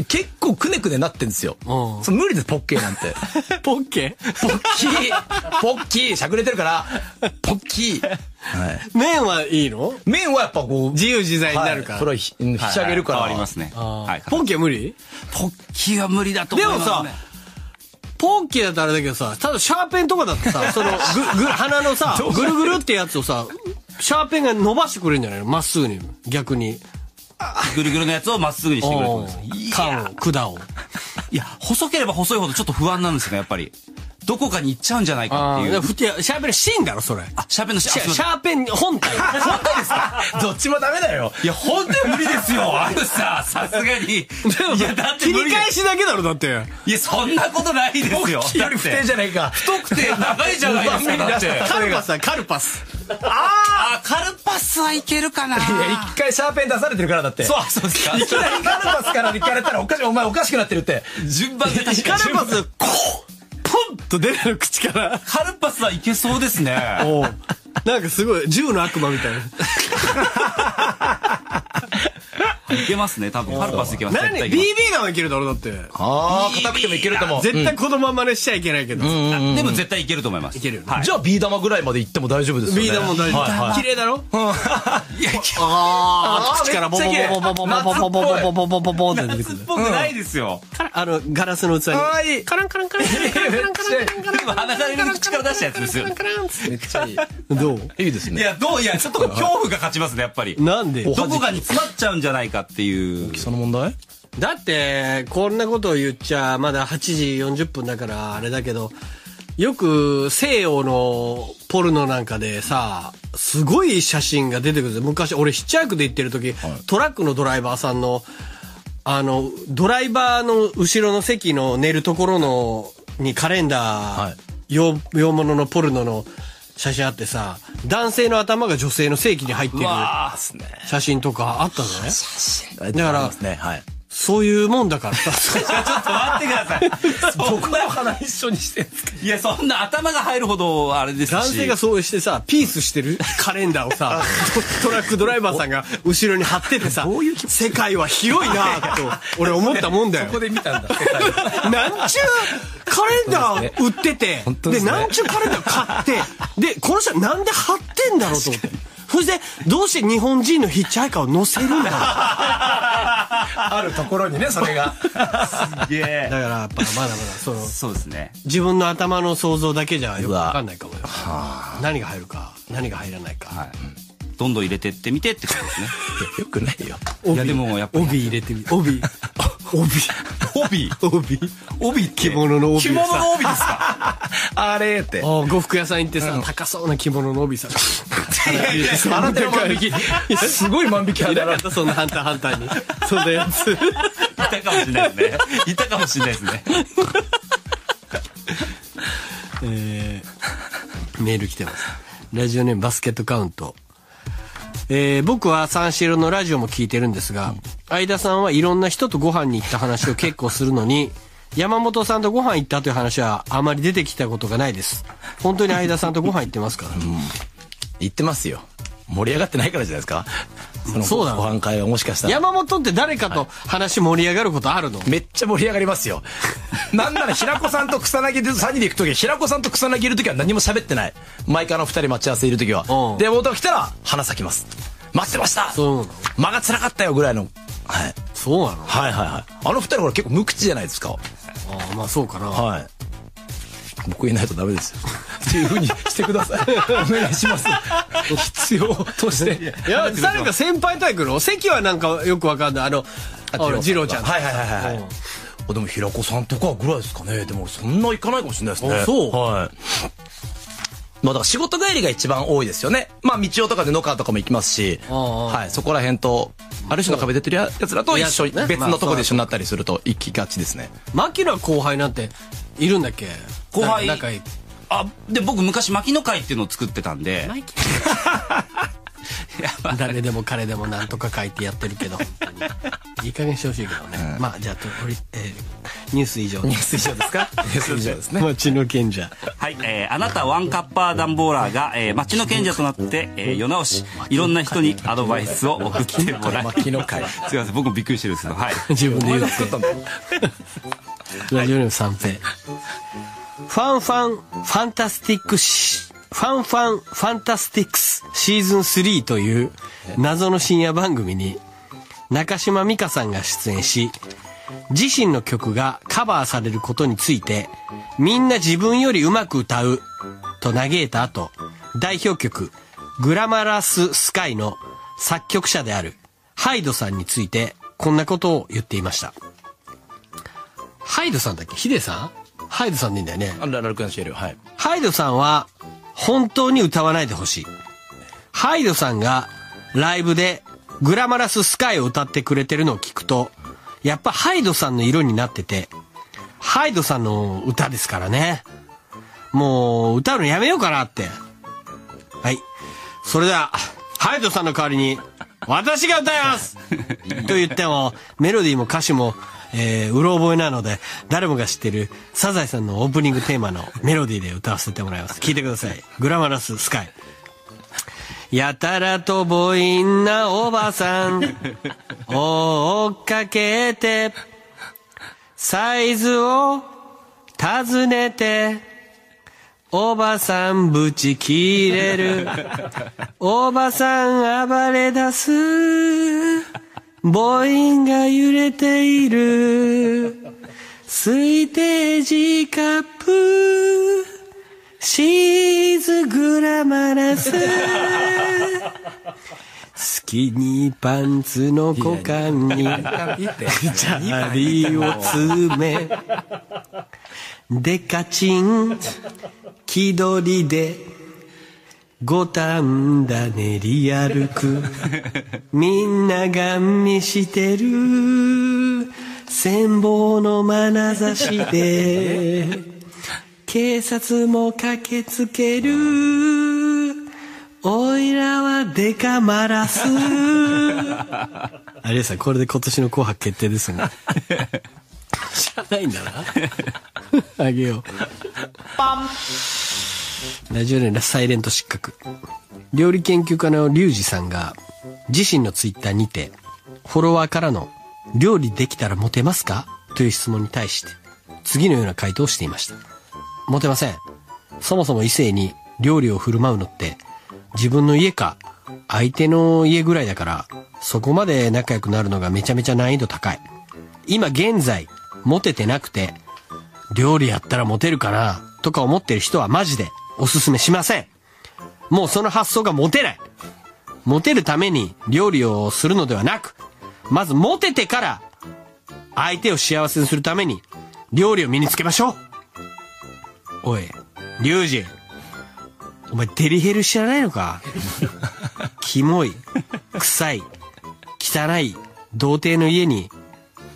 結構くねくねなってんですよ。そ無理です、ポッケーなんて。 ポッケーポッキーポッキーしゃくれてるから、ポッキー。 はい、麺はいいの？ 麺はやっぱこう自由自在になるから、 はい、それはひしゃげるから、 はいはい、変わりますね。 はい、ポッキーは無理？ ポッキーは無理だと思いますね。 でもさ、ポッキーだとあれだけどさ、ただシャーペンとかだとさ、そのぐぐ鼻のさぐるぐるってやつをさ、シャーペンが伸ばしてくれるんじゃないの？まっすぐに、逆にぐるぐるのやつをまっすぐにしてくれるんです。 缶を管を。 いや、細ければ細いほどちょっと不安なんですよね、やっぱり。どこかに行っちゃうんじゃないかっていう。 シャーペンの芯だろ、それ。 あ、シャーペンの芯。 シャーペン本体。 本体ですか？ どっちもダメだよ。 いや、本体無理ですよ。あのさ、さすがに。いや、だって切り返しだけだろ、だって。 いや、そんなことないですよ。 より不定じゃないか。 太くて長いじゃないですか、だって。 カルパスはカルパス。 ああ、カルパスはいけるかな。いや、 一回シャーペン出されてるからだって。 そう、そうですか。 いきなりカルパスから行かれたらおかしい、お前おかしくなってるって。 順番で確かに。 カルパス、こうポンと出る口から。 カルパスはいけそうですね。 おなんかすごい、銃の悪魔みたいな。 いけますね、多分。カルパスいけます。 何 ビービー 弾はいけるだろ、だって。 ああ、硬くてもいけると思う。 絶対子供は真似しちゃいけないけど。 でも絶対いけると思います。 いける。 じゃあビー玉ぐらいまで行っても大丈夫ですよね。 ビー玉も大丈夫。綺麗だろ？いや、ああ、口からボボボボボボボボボボボボボボボって出てくる。 夏っぽくないですよ。 あの、ガラスの器に。カランカランカランカランカランカランカランカラン。 今鼻から口から出したやつですよ。 めっちゃいい。どう？ いいですね。 いや、どういや、ちょっと恐怖が勝ちますね、やっぱり。 なんで？ どこかに詰まっちゃうんじゃないかっていう。 その問題？ だってこんなことを言っちゃまだはちじよんじゅっぷんだからあれだけど、よく西洋のポルノなんかでさ、すごい写真が出てくる。昔俺ヒッチハイクで行ってる時、はい、トラックのドライバーさんのあのドライバーの後ろの席の寝るところのにカレンダー、はい、洋, 洋物のポルノの写真あってさ、男性の頭が女性の性器に入ってる写真とかあったね。だから、ね、はい、そういうもんだからさ。 ちょっと待ってください。 僕の鼻一緒にしてんすか？ いや、そんな頭が入るほどあれですし。 男性がそうしてさ、ピースしてるカレンダーをさ、トラックドライバーさんが後ろに貼っててさ、世界は広いなぁと俺思ったもんだよ。 そこで見たんだ、世界は。 なんちゅうカレンダー売ってて、で、なんちゅうカレンダー買って、で、この人はなんで貼ってんだろうと思って。そして、どうして日本人のヒッチハイカーを乗せるんだろう。 あるところにね、それが。 すげえ。 だからやっぱまだまだその、 そうですね。 自分の頭の想像だけじゃよくわかんないかもよ。何が入るか、何が入らないか。はい、 どんどん入れてってみてってことですね。 よくないよ。 いやでもやっぱり。 帯入れてみ、帯。帯。 帯帯。 帯着物の帯。 着物の帯ですか？ あれって。 呉服屋さん行ってさ、高そうな着物の帯さ。 洗ってる万引き。すごい万引きある。 なかった、そんなハンターハンターに。そんなやつ。 たかもしれないですね。いたかもしれないですね。 えー、メール来てます。ラジオネームバスケットカウント。えー、僕は三四郎のラジオも聞いてるんですが、相田さんはいろんな人とご飯に行った話を結構するのに、山本さんとご飯行ったという話はあまり出てきたことがないです。本当に相田さんとご飯行ってますか？うん、 行ってますよ。盛り上がってないからじゃないですか。そのそうだご飯会はもしかしたら。 山本って誰かと話盛り上がることあるの？ めっちゃ盛り上がりますよ。なんなら平子さんと草薙でさんにんで行くとき、平子さんと草薙いるときは何も喋ってない。毎回あのふたり待ち合わせいるときは。で、山本が来たら花咲きます。待ってました。 そうなの？ 間が辛かったよぐらいの。はい。 そうなの？ はいはいはい。あのふたりほら結構無口じゃないですか。 ああ、まあそうかな。 はい。僕いないとダメですよ。っていう風にしてください。お願いします。必要として。 いや、誰か先輩対来るの？関はなんかよくわかんない。あの、あの、次郎ちゃん。 はいはいはいはい。でも平子さんとかぐらいですかね。でもそんな行かないかもしれないですね。 あ、そう。 はい。まあだから仕事帰りが一番多いですよね。まあ道夫とかで野川とかも行きますし、はい、そこら辺とある種の壁出てるやつらと一緒に別のとこで一緒になったりすると行きがちですね。 牧野後輩なんているんだっけ？ 後輩仲いい。 あ、で僕昔牧野会っていうのを作ってたんで。 誰でも彼でもなんとか書いてやってるけどいい加減してほしいけどね、うん、まあじゃあと、えー、ニュース以上ニュース以上ですか？ニュース以上ですね。 町の賢者。 はい、えー、あなたワンカッパーダンボーラーが、えー、町の賢者となって、えー、世直しいろんな人にアドバイスを送ってもらい牧野会すいません僕もびっくりしてるんですけど、はい、 自分で言ってラジオネーム三平。ファンファンファンタスティックシファンファンファンタスティックスシーズンスリーという謎の深夜番組に中島美嘉さんが出演し、自身の曲がカバーされることについてみんな自分よりうまく歌うと嘆いた後、代表曲グラマラススカイの作曲者であるハイドさんについてこんなことを言っていました。ハイドさんだっけ？ヒデさん？ハイドさんでいいんだよね。 あラルクアンシエル、はい。 ハイドさんは本当に歌わないでほしい。ハイドさんがライブでグラマラススカイを歌ってくれてるのを聞くと、やっぱハイドさんの色になってて、ハイドさんの歌ですからね。もう歌うのやめようかなって。はい。それでは、ハイドさんの代わりに私が歌いますと言っても、メロディーも歌詞もえー、うろ覚えなので誰もが知ってるサザエさんのオープニングテーマのメロディーで歌わせてもらいます。聞いてください。グラマラススカイ。やたらと母音なおばさんを追っかけてサイズを尋ねておばさんブチ切れるおばさん暴れ出す母音が揺れているスイテージカップシーズグラマラススキニーパンツの股間にチャリを詰めデカチン気取りで五反田練り歩くみんなガン見してる羨望の眼差しで警察も駆けつけるおいらはデカマラス有吉さんこれで今年の紅白決定ですね知らないんだなあげようパンラジオネームサイレント失格。料理研究家のリュウジさんが自身のツイッターにてフォロワーからの料理できたらモテますかという質問に対して次のような回答をしていました。モテません。そもそも異性に料理を振る舞うのって自分の家か相手の家ぐらいだから、そこまで仲良くなるのがめちゃめちゃ難易度高い。今現在モテてなくて料理やったらモテるかなとか思ってる人はマジでおすすめしません。もうその発想がモテない。モテるために料理をするのではなく、まずモテてから相手を幸せにするために料理を身につけましょう。おい、リュウジ、お前デリヘル知らないのか？キモい、臭い、汚い童貞の家に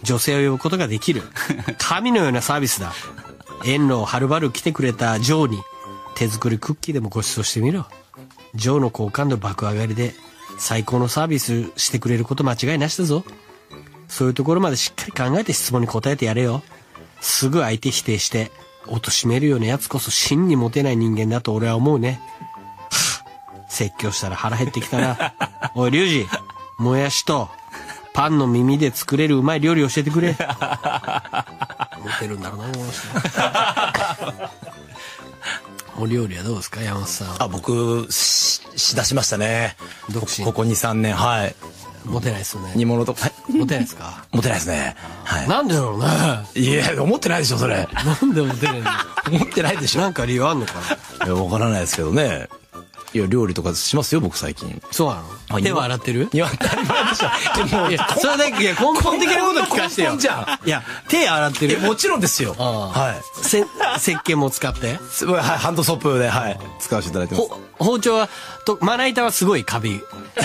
女性を呼ぶことができる。神のようなサービスだ。遠路をはるばる来てくれたジョーに手作りクッキーでもご馳走してみろ。ジョーの好感度爆上がりで最高のサービスしてくれること間違いなしだぞ。そういうところまでしっかり考えて質問に答えてやれよ。すぐ相手否定して貶めるようなやつこそ真にモテない人間だと俺は思うね。説教したら腹減ってきたな。おいリュウジ、もやしとパンの耳で作れるうまい料理教えてくれ。モテるんだろうな、この人。お料理はどうですか、山本さん。 あ、僕ししだしましたね。 独身。 ここにさんねん、はい。 モテないですよね。 煮物とか、はい、 モテないですか。 モテないですね。はい。 なんでだろうね。 いや、思ってないでしょそれ。 なんでモテないの。 思ってないでしょ。 なんか理由あんのかな。 いや、わからないですけどね。いや、料理とかしますよ僕最近。 そうなの。手は洗ってる。 いや、当たり前でしょ。でも、 いや、それだけ、いや、根本的なこと聞かせてよ。 根本じゃん。 いや、手洗ってる。 もちろんですよ。 はい。せ、石鹸も使って。 はい、ハンドソープで、はい、使わせていただいてます。 包丁は、と、まな板はすごいカビ。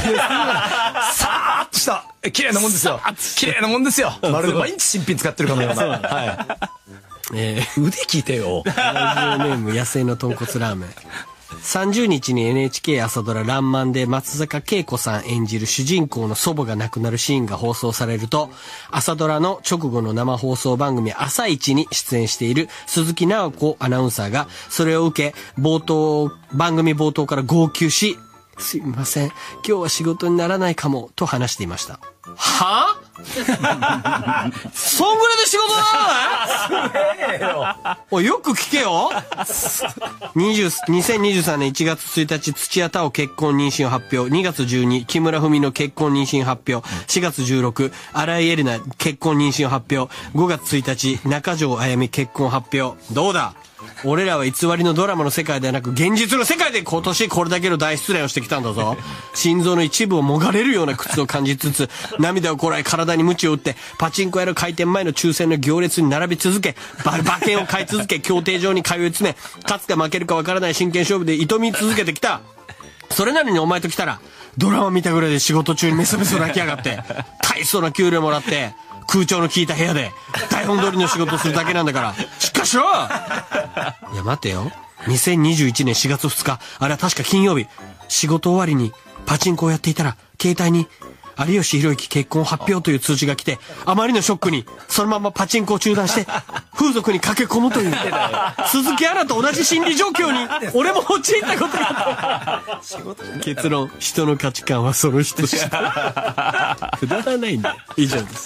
さーっとした、綺麗なもんですよ。綺麗なもんですよ。まるで毎日新品使ってるかのような。はい。 えー、腕聞いてよ。 ラジオネーム、野生の豚骨ラーメン。さんじゅうにちに エヌエイチケー 朝ドラらんまんで松坂慶子さん演じる主人公の祖母が亡くなるシーンが放送されると、朝ドラの直後の生放送番組朝一に出演している鈴木直子アナウンサーが、それを受け、冒頭、番組冒頭から号泣し、すいません、今日は仕事にならないかも、と話していました。はぁそんぐらいで仕事なのね。すげえよ。おい、よく聞けよ。にせんにじゅうさんねんいちがつついたち、土屋太鳳結婚妊娠を発表。にがつじゅうに、木村文乃結婚妊娠発表。しがつじゅうろく、新井恵理那結婚妊娠を発表。ごがつついたち、中条あやみ結婚発表。どうだ、俺らは偽りのドラマの世界ではなく現実の世界で今年これだけの大失恋をしてきたんだぞ。心臓の一部をもがれるような苦痛を感じつつ、涙をこらえ体に鞭を打ってパチンコ屋の開店前の抽選の行列に並び続け、馬券を買い続け、競艇場に通い詰め、勝つか負けるかわからない真剣勝負で挑み続けてきた。それなのにお前と来たらドラマ見たぐらいで仕事中にメソメソ泣きやがって、大層な給料もらって空調の効いた部屋で台本通りの仕事するだけなんだからしっかりしろ。いや待てよ、にせんにじゅういちねんしがつふつか、あれは確か金曜日、仕事終わりにパチンコをやっていたら携帯に有吉弘行結婚発表という通知が来て、あまりのショックにそのままパチンコを中断して風俗に駆け込むという鈴木アナと同じ心理状況に俺も陥ったことが結論、人の価値観はその人しかくだらないんだよ。以上です。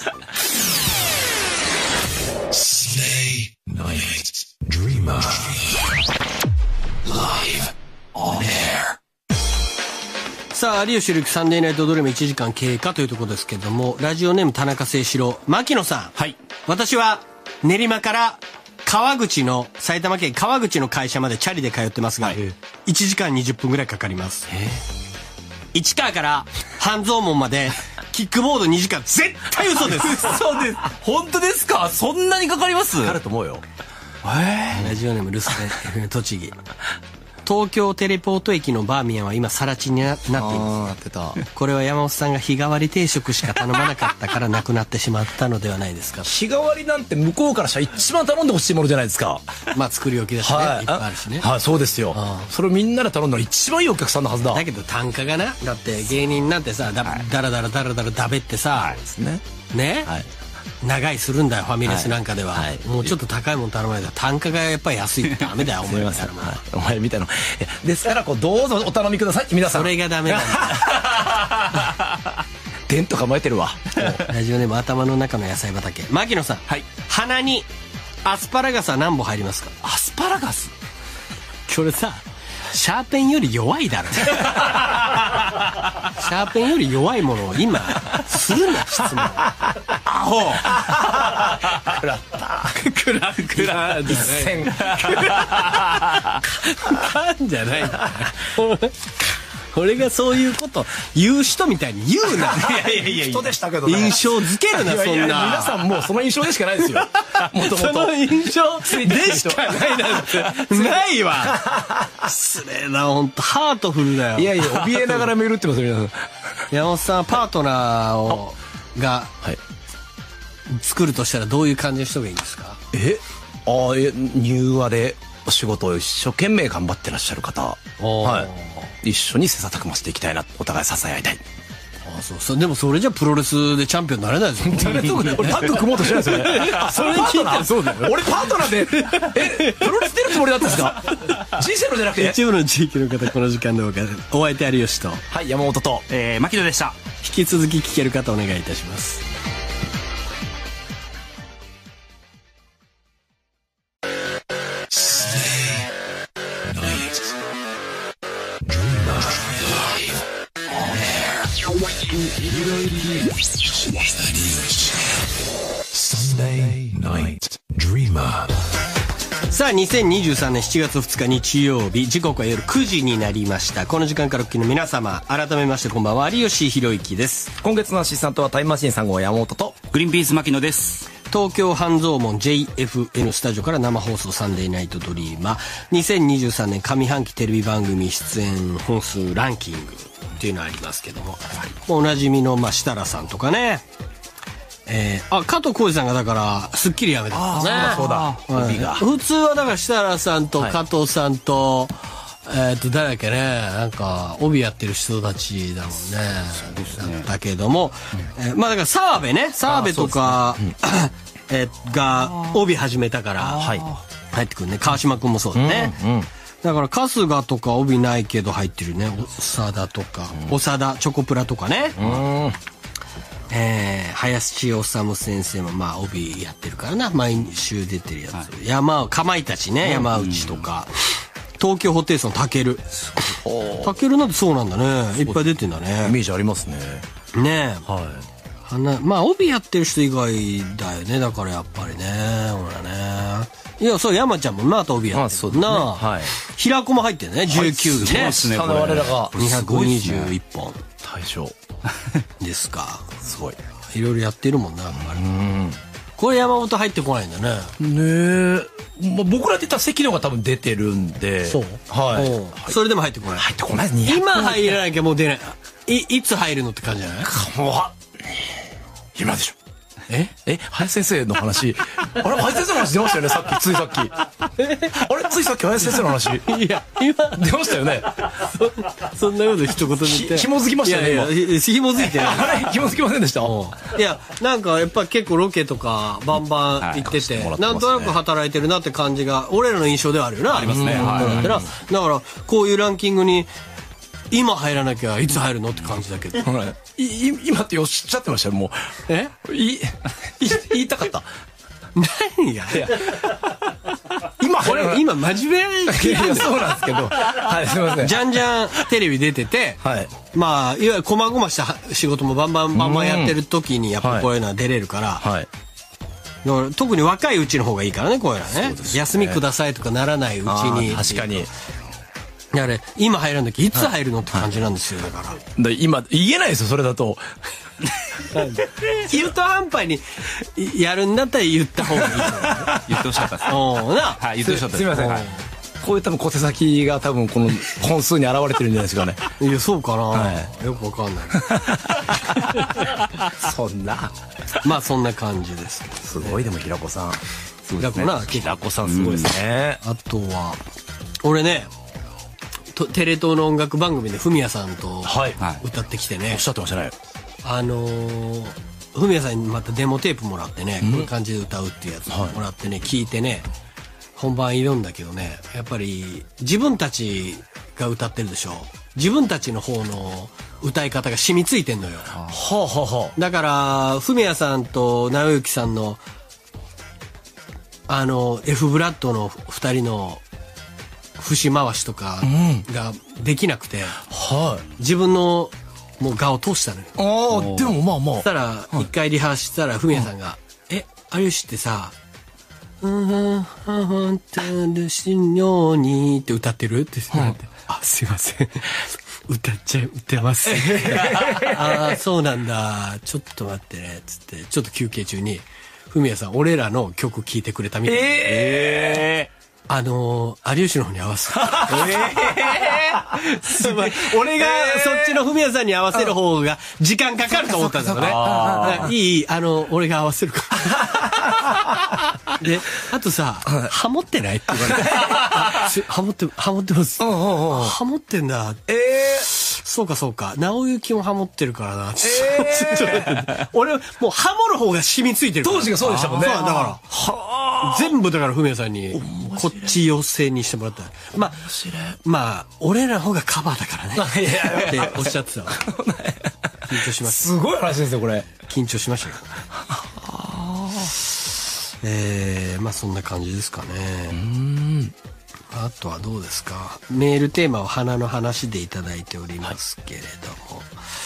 Sunday Night Dreamer Live on air。 さあ、有吉弘行サンデーナイトドリームいちじかん経過というところですけども、ラジオネーム田中誠志郎、牧野さん。 はい。私は練馬から川口の、埼玉県川口の会社までチャリで通ってますが、はい、いちじかんにじゅっぷんぐらいかかります。市川から半蔵門までキックボードにじかん、絶対嘘です。 嘘です。本当ですか？そんなにかかります？ かかると思うよ。 えー、ラジオネームルスネ栃木。東京テレポート駅のバーミヤンは今更地になっています。これは山本さんが日替わり定食しか頼まなかったからなくなってしまったのではないですか。 日替わりなんて向こうからしたら一番頼んでほしいものじゃないですか。 まあ作り置きだしね、はい、いっぱいあるしね。 はい、そうですよ。それをみんなで頼んだら一番いいお客さんのはずだ。 だけど単価がな、だって芸人なんてさ、だだらだらだらだらだべってさ、はい、ね、ね、はい、長いするんだよファミレスなんかでは、はいはい、もうちょっと高いもの頼まないと単価がやっぱり安いってダメだよ。お前みたいなもん、はい、 お前みたいな。ですからこうどうぞお頼みくださいって皆さん。 それがダメなんだ。 テント構えてるわ。 ラジオネーム頭の中の野菜畑、牧野さん。はい。鼻にアスパラガスは何本入りますか？ アスパラガス、 これさ、シャーペンより弱いだろ。シャーペンより弱いものを今するな、質問。アホ。 食らった。 食ら食ら一戦。 かんじゃないんだ。俺がそういうこと言う人みたいに言うな。 いやいやいや、人でしたけどね。 印象付けるな、そんな。いやいや、 皆さんもうその印象でしかないですよ。もともと。 その印象でしかないなんてないわ。失礼な、本当ハートフルだよ。 いやいや、怯えながら見るってこと。皆さん、 山本さんパートナーをが、はい、 作るとしたらどういう感じの人がいいんですか？ えあえ柔和でお仕事を一生懸命頑張ってらっしゃる方、はい、一緒に切磋琢磨していきたいな、お互い支え合いたい。 あそうそう。でもそれじゃプロレスでチャンピオンになれないですよ。 俺タッグ組もうとしてないですよね。あ、それ聞いたらそうだよ。俺パートナーでえプロレス出るつもりだったんですか？人生のじゃなくて。 一部の地域の方、この時間でお相手有吉と、 はい、山本と、 えー、牧野でした。 引き続き聞ける方お願いいたします。さあにせんにじゅうさんねんしちがつふつか日曜日、時刻は夜くじになりました。この時間からお聞きの皆様、改めましてこんばんは、有吉弘行です。 今月のアシスタントはタイムマシーンさん号山本とグリーンピース牧野です。 東京半蔵門 ジェイエフエヌ スタジオから生放送サンデーナイトドリーマーにせんにじゅうさんねん上半期テレビ番組出演本数ランキングっていうのありますけども、おなじみの、まあ、設楽さんとかね、えー、あ加藤浩次さんがだから『スッキリ』やめたんですね。 そうだそうだ、 はい、普通はだから設楽さんと加藤さんと、はい、えっと誰だっけね、なんか帯やってる人たちだもんね。そうですね。だけども、うん、えー、まあだから澤部ね、澤部とか、ね、うん、えー、が帯始めたから入ってくるね。川島君もそうだね。うんうん、だから春日とか帯ないけど入ってるね。長田とか、うん、長田チョコプラとかね。うん、えー、林修先生もまあ帯やってるからな、毎週出てるやつ、はい、山かまいたちね、山内とか、うん、東京ホテイソンたけるたけるなんてそうなんだね、いっぱい出てんだね。 イメージありますね。 ねえ、 はい、 まあ帯やってる人以外だよね。だからやっぱりね、ほらね、いやそう山ちゃんもまた帯やってるな、ね、はい、平子も入ってるね、じゅうきゅうびね、はい、 そうですね、これ我らがにひゃくにじゅういっぽん大賞ですか。 すごい、 いろいろやってるもんな、やっぱり。これ山本入ってこないんだね。 ねえ、まあ、僕らって言ったら関野が多分出てるんで。 そう、はい、はい、それでも入ってこない。 入ってこない。 今入らなきゃもう出ない。いいつ入るのって感じじゃない？ もう今でしょ。ええ林先生の話あれ林先生の話出ましたよね、さっき、ついさっきあれついさっき林先生の話いや今出ましたよね。 そ, そんなこと一言で言ってひもづきましたね。 いやいやひもづいてないあれひもづきませんでした。 いやなんかやっぱ結構ロケとかバンバン行ってて、はい、なんとなく働いてるなって感じが俺らの印象ではあるよな。 ありますね、はい、 だからこういうランキングに今入らなきゃいつ入るのって感じだけど、 い今っておっしゃってましたよ。もうえい言いたかった。 何が今これ今真面目にいやそうなんですけど、はいすいません。じゃんじゃんテレビ出てて、はい、まあいわゆる細々した仕事もバンバンバンバンやってる時にやっぱこういうのは出れるから、はい、だから特に若いうちの方がいいからね、こういうのはね。休みくださいとかならないうちに。 確かに。 あれ今入らなきゃいつ入るのって感じなんですよ。だからだ今言えないですよ、それだと。 中途半端にやるんだったら言った方がいいと思う。 言ってほしかったです。 おな、 はい、言ってほしかったです。 すみません、はい、こういう多分小手先が多分この本数に現れてるんじゃないですかね。 いやそうかな、はい、よくわかんないそんなまあそんな感じです。 すごい。でも平子さん平子な、 平子さんすごいですね、 うん、あとは俺ねテレ東の音楽番組でフミヤさんと歌ってきてね、 おっしゃってましたね。 あのー、フミヤさんにまたデモテープもらってね、うん、こういう感じで歌うっていうやつもらってね、はい、聞いてね、本番挑んだけどね、やっぱり自分たちが歌ってるでしょ、自分たちの方の歌い方が染みついてんのよ。はあはあはあ、 だからフミヤさんと直之さんのあの F ブラッドのふたりの節回しとかができなくて、うん、はい、自分のもう画を通したのよ。 ああ、でもまあまあ。 そしたら一回リハしたらフミヤさんが「え有吉ってさ「うんうんうんてるしように」って歌ってる?」って言われて「あすいません歌っちゃってます」ああそうなんだ、ちょっと待ってね」っつってちょっと休憩中にフミヤさん俺らの曲聴いてくれたみたいな。えーあのー、有吉の方に合わせる。俺がそっちのフミヤさんに合わせる方が時間かかると思ったんだよね。いい、あの、俺が合わせるから。で、あとさ、ハモってないって言われて。ハモって、ハモってます。ハモってんだ。ええ。そうかそうか。直行もハモってるからな。俺、もうハモる方が染みついてるから。 当時がそうでしたもんね。 だから。全部だからフミヤさんにこっち寄せにしてもらった。まあ、まあ、俺らの方がカバーだからね。っておっしゃってたわ。緊張しました。 すごい話ですよ、これ。 緊張しましたよ。えー、まあそんな感じですかね。うん。あとはどうですか。メールテーマは花の話でいただいておりますけれども。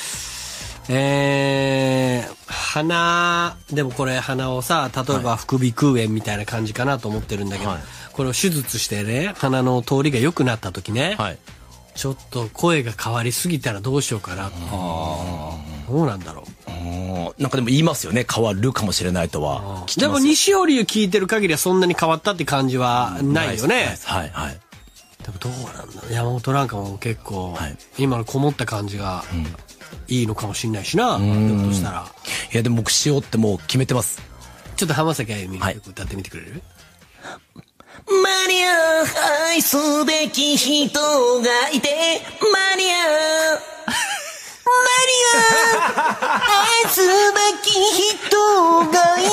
えー、鼻、でもこれ鼻をさ、例えば副鼻腔炎みたいな感じかなと思ってるんだけど、はい、これを手術してね、鼻の通りが良くなった時ね、はい、ちょっと声が変わりすぎたらどうしようかなと。どうなんだろう。 なんかでも言いますよね、変わるかもしれないとは。 でも西織を聞いてる限りはそんなに変わったって感じはないよね。 はいはい。 でもどうなんだろう。山本なんかも結構、はい、今のこもった感じが、うん、いいのかもしれないしな、ひょっとしたら。 いやでも僕しようってもう決めてます。 ちょっと浜崎あゆみの曲歌ってみてくれる？ マニア愛すべき人がいて、マニアマニア愛すべき人がい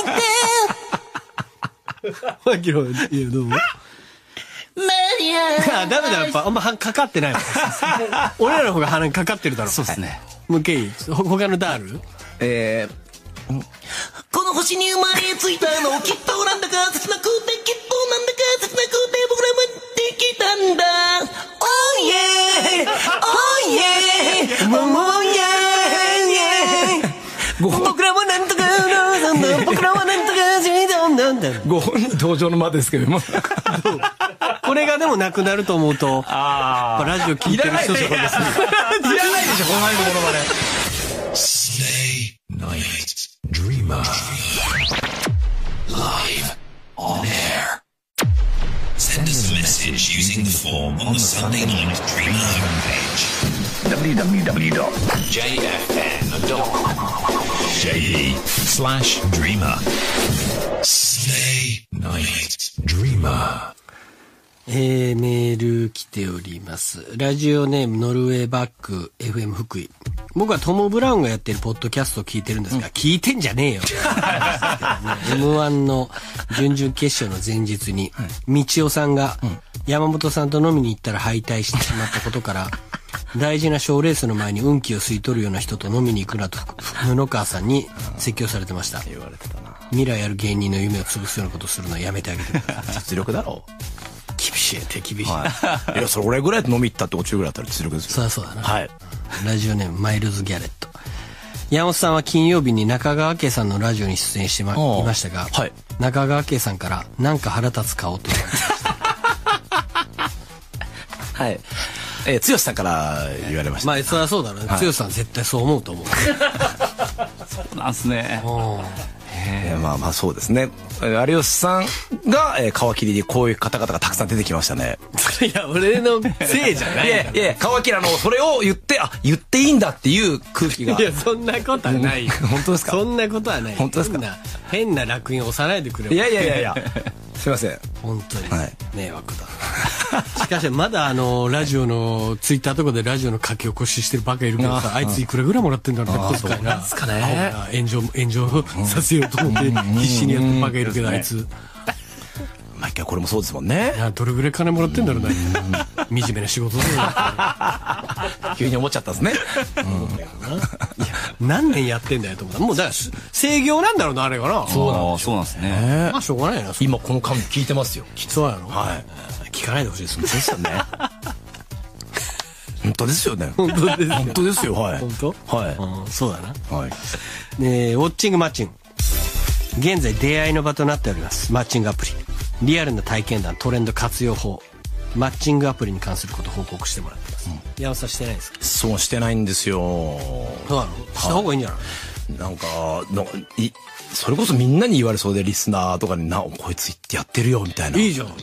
て。 マキロ、いやどうも。 マニア。 あ、ダメだ、やっぱあんまかかってないもん。俺らの方が鼻にかかってるだろ。 そうですね。 もう一回他のダール？ えー、この星に生まれついたのきっとなんだか切なくてきっとなんだか切なくて僕らもできたんだ。Oh yeah Oh yeah ももyeah 僕らはなんとか僕らはなんとかご本人登場の間ですけどもこれがでもなくなると思うとあラジオ聞いてる人とかですねいらないでしょこの前のものまね。 Slay Night Dreamer Live on air. Send us a message using the form on the Sunday Night Dreamer homepage. w w w dot j f n dot j p slash dreamer. Slay Night Dreamer. えー、メール来ております。ラジオネームノルウェーバック エフエム 福井。僕はトム・ブラウンがやってるポッドキャストを聞いてるんですが、うん、聞いてんじゃねえよ。エムワン の準々決勝の前日に、道夫さんが山本さんと飲みに行ったら敗退してしまったことから、大事な賞レースの前に運気を吸い取るような人と飲みに行くなと布川さんに説教されてました。言われてたな。未来ある芸人の夢を潰すようなことするのはやめてあげてください。 実力だろう。 厳しい手厳しい、 はい、いやそれ俺ぐらいと飲み行ったって落ちるぐらいだったら実力ですよ。 そうだそうだな、 はい、 ラジオネームマイルズ・ギャレット。山本さんは金曜日に中川家さんのラジオに出演してまいましたが、はい、中川家さんからなんか腹立つ顔と言われましたはい、えー、剛さんから言われました。 まあそりゃそうだろうね、はい、剛さん絶対そう思うと思うそうなんすね。 えー、まあまあそうですね。有吉さんが、えー、皮切りでこういう方々がたくさん出てきましたね。 いや俺のせいじゃない。 いやいや皮切りのそれを言ってあ言っていいんだっていう空気が。 いやそんなことはないよ。 本当ですか。 そんなことはない。 本当ですか。 変な変な烙印を押さないでくれ。 いやいやいやいや。すいません。 本当に迷惑だ。はい、しかしまだあのラジオのツイッターとかでラジオの書き起こししてるバカいるけどさ、あいついくらぐらいもらってんだろうってことかいな。 ですかね。 炎上炎上させようと思って必死にやってるバカいるけどあいつ。 毎回これもそうですもんね。 いやどれぐらい金もらってんだろうな。惨めな仕事だよ。 急に思っちゃったんですね。 うん、何年やってんだよと思った。もうだから制御なんだろうなあれかな。 そうなんそうなんですね。 まあしょうがないな。 今この紙聞いてますよ。 そうやろ。 はい。 聞かないでほしいですね。 ですよね。本当ですよね。 本当ですよ。 本当ですよ。はい。 本当。 はい。 うん、そうだな。 はい。 ねウォッチングマッチング。現在出会いの場となっております。マッチングアプリ。リアルな体験談トレンド活用法。マッチングアプリに関することを報告してもらってます。うん、山本さんしてないですか。 そうしてないんですよ。 そうなの。した方がいいんじゃない。 なんかのいそれこそみんなに言われそうでリスナーとかになこいつ言ってやってるよみたいな。 いいじゃん。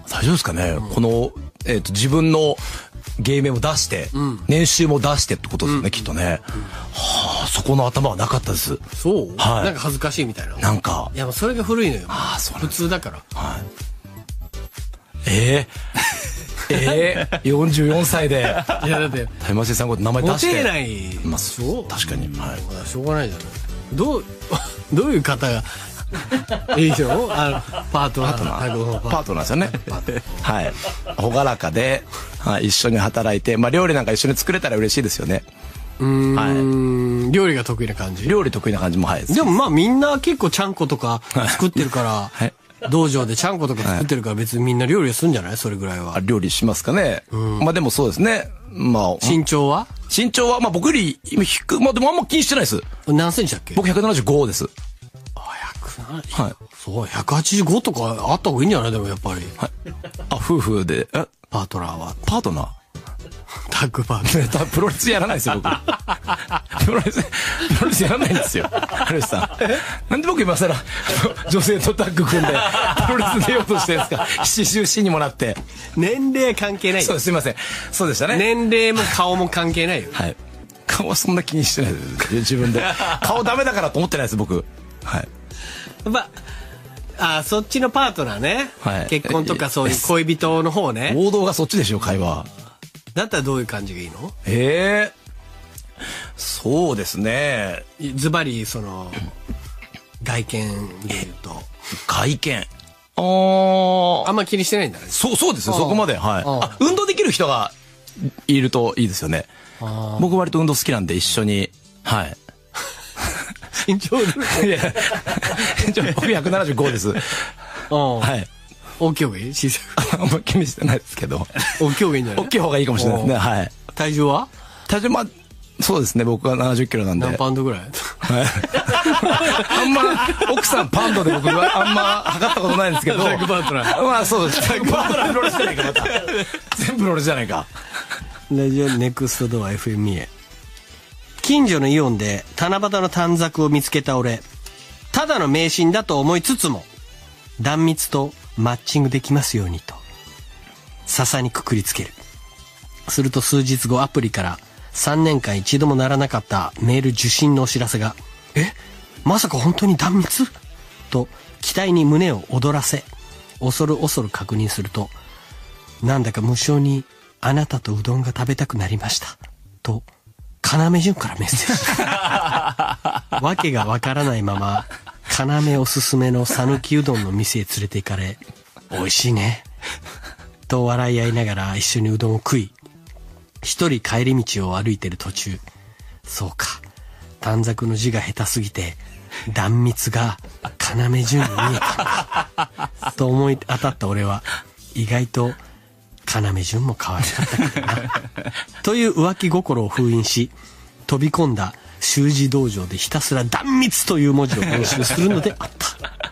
大丈夫ですかね、この、えーと、自分の芸名も出して、年収も出してってことですよね、きっとね。はあ、そこの頭はなかったです。 そう、 はい、 なんか恥ずかしいみたいな。 なんか。 いや、もうそれが古いのよ。 ああ、そうなん普通だから。 はい。ええええよんじゅうよんさいで。 いや、だって、 タイマシさんこと名前出して。 モテない。 まあ、そう。確かに。はい。 しょうがないじゃない。どう、どういう方が、いいでしょ、あの、パートナー。 パートナー。パートナーですよね。はい。ほがらかで、はい、一緒に働いて、まあ、料理なんか一緒に作れたら嬉しいですよね。 うん、はい、料理が得意な感じ。 料理得意な感じも、はい。 でもまあみんな結構ちゃんことか作ってるから、 はい、 道場でちゃんことか作ってるから別にみんな料理するんじゃない？それぐらいは。 料理しますかね。まあでもそうですね。まあ。身長は身長は、まあ僕より今低く、まあでもあんま気にしてないです。 何センチだっけ？ 僕ひゃくななじゅうごです。 あ、ひゃくななじゅうご。はい。そう、ひゃくはちじゅうごとかあった方がいいんじゃない？でもやっぱり。はい。 あ、夫婦で、えパートナーは。 パートナータッグパートナー。 プロレスやらないですよ、僕。プロレス、プロレスやらないんですよ。有吉さん。なんで僕今更、女性とタッグ組んで、プロレス出ようとしてるんですか？七十四にもなって。 年齢関係ない。 そう、すいません。そうでしたね。 年齢も顔も関係ないよ。 はい。顔はそんな気にしてないです。自分で。顔ダメだからと思ってないです、僕。はい。 まあ、あ、そっちのパートナーね。はい。結婚とかそういう恋人の方ね。 王道がそっちでしょ、会話。 だったらどういう感じがいいの？ ええー、そうですね。 ズバリその外見で言うと。 外見。ああ。 あんま気にしてないんだね。 そうそうですよ、そこまで。はい。あ、運動できる人がいるといいですよね。僕割と運動好きなんで一緒に。はい。 身長いや身長僕ひゃくななじゅうごです。はい。 大きい方がいい？小さい。 あんま気にしてないですけど。 大きい方がいいんじゃない？ 大きい方がいいかもしれないですね。はい。 体重は？ 体重、まあ、そうですね。僕はななじゅっキロなんで。 何パウンドぐらい？ はい。あんま、奥さんパウンドで僕はあんま測ったことないんですけど。 タッグパートナー。 まあそうです。タッグパートナープロレスじゃないか、また。全部プロレスじゃないか。 ラジオネクストドア エフエム へ。近所のイオンで七夕の短冊を見つけた俺。ただの迷信だと思いつつも、断蜜とマッチングできますようにと笹にくくりつける。すると数日後、アプリからさんねんかん一度もならなかったメール受信のお知らせが、え、まさか本当に断蜜と期待に胸を躍らせ、恐る恐る確認すると、なんだか無性にあなたとうどんが食べたくなりましたと要潤からメッセージ。わけがわからないまま要おすすめの讃岐うどんの店へ連れて行かれ、美味しいねと笑い合いながら一緒にうどんを食い、一人帰り道を歩いてる途中、そうか、短冊の字が下手すぎて断蜜が要潤に見えたんだと思い当たった俺は、意外と要潤も可愛かったけどなという浮気心を封印し、飛び込んだ習字道場でひたすら断蜜という文字を練習するのであった。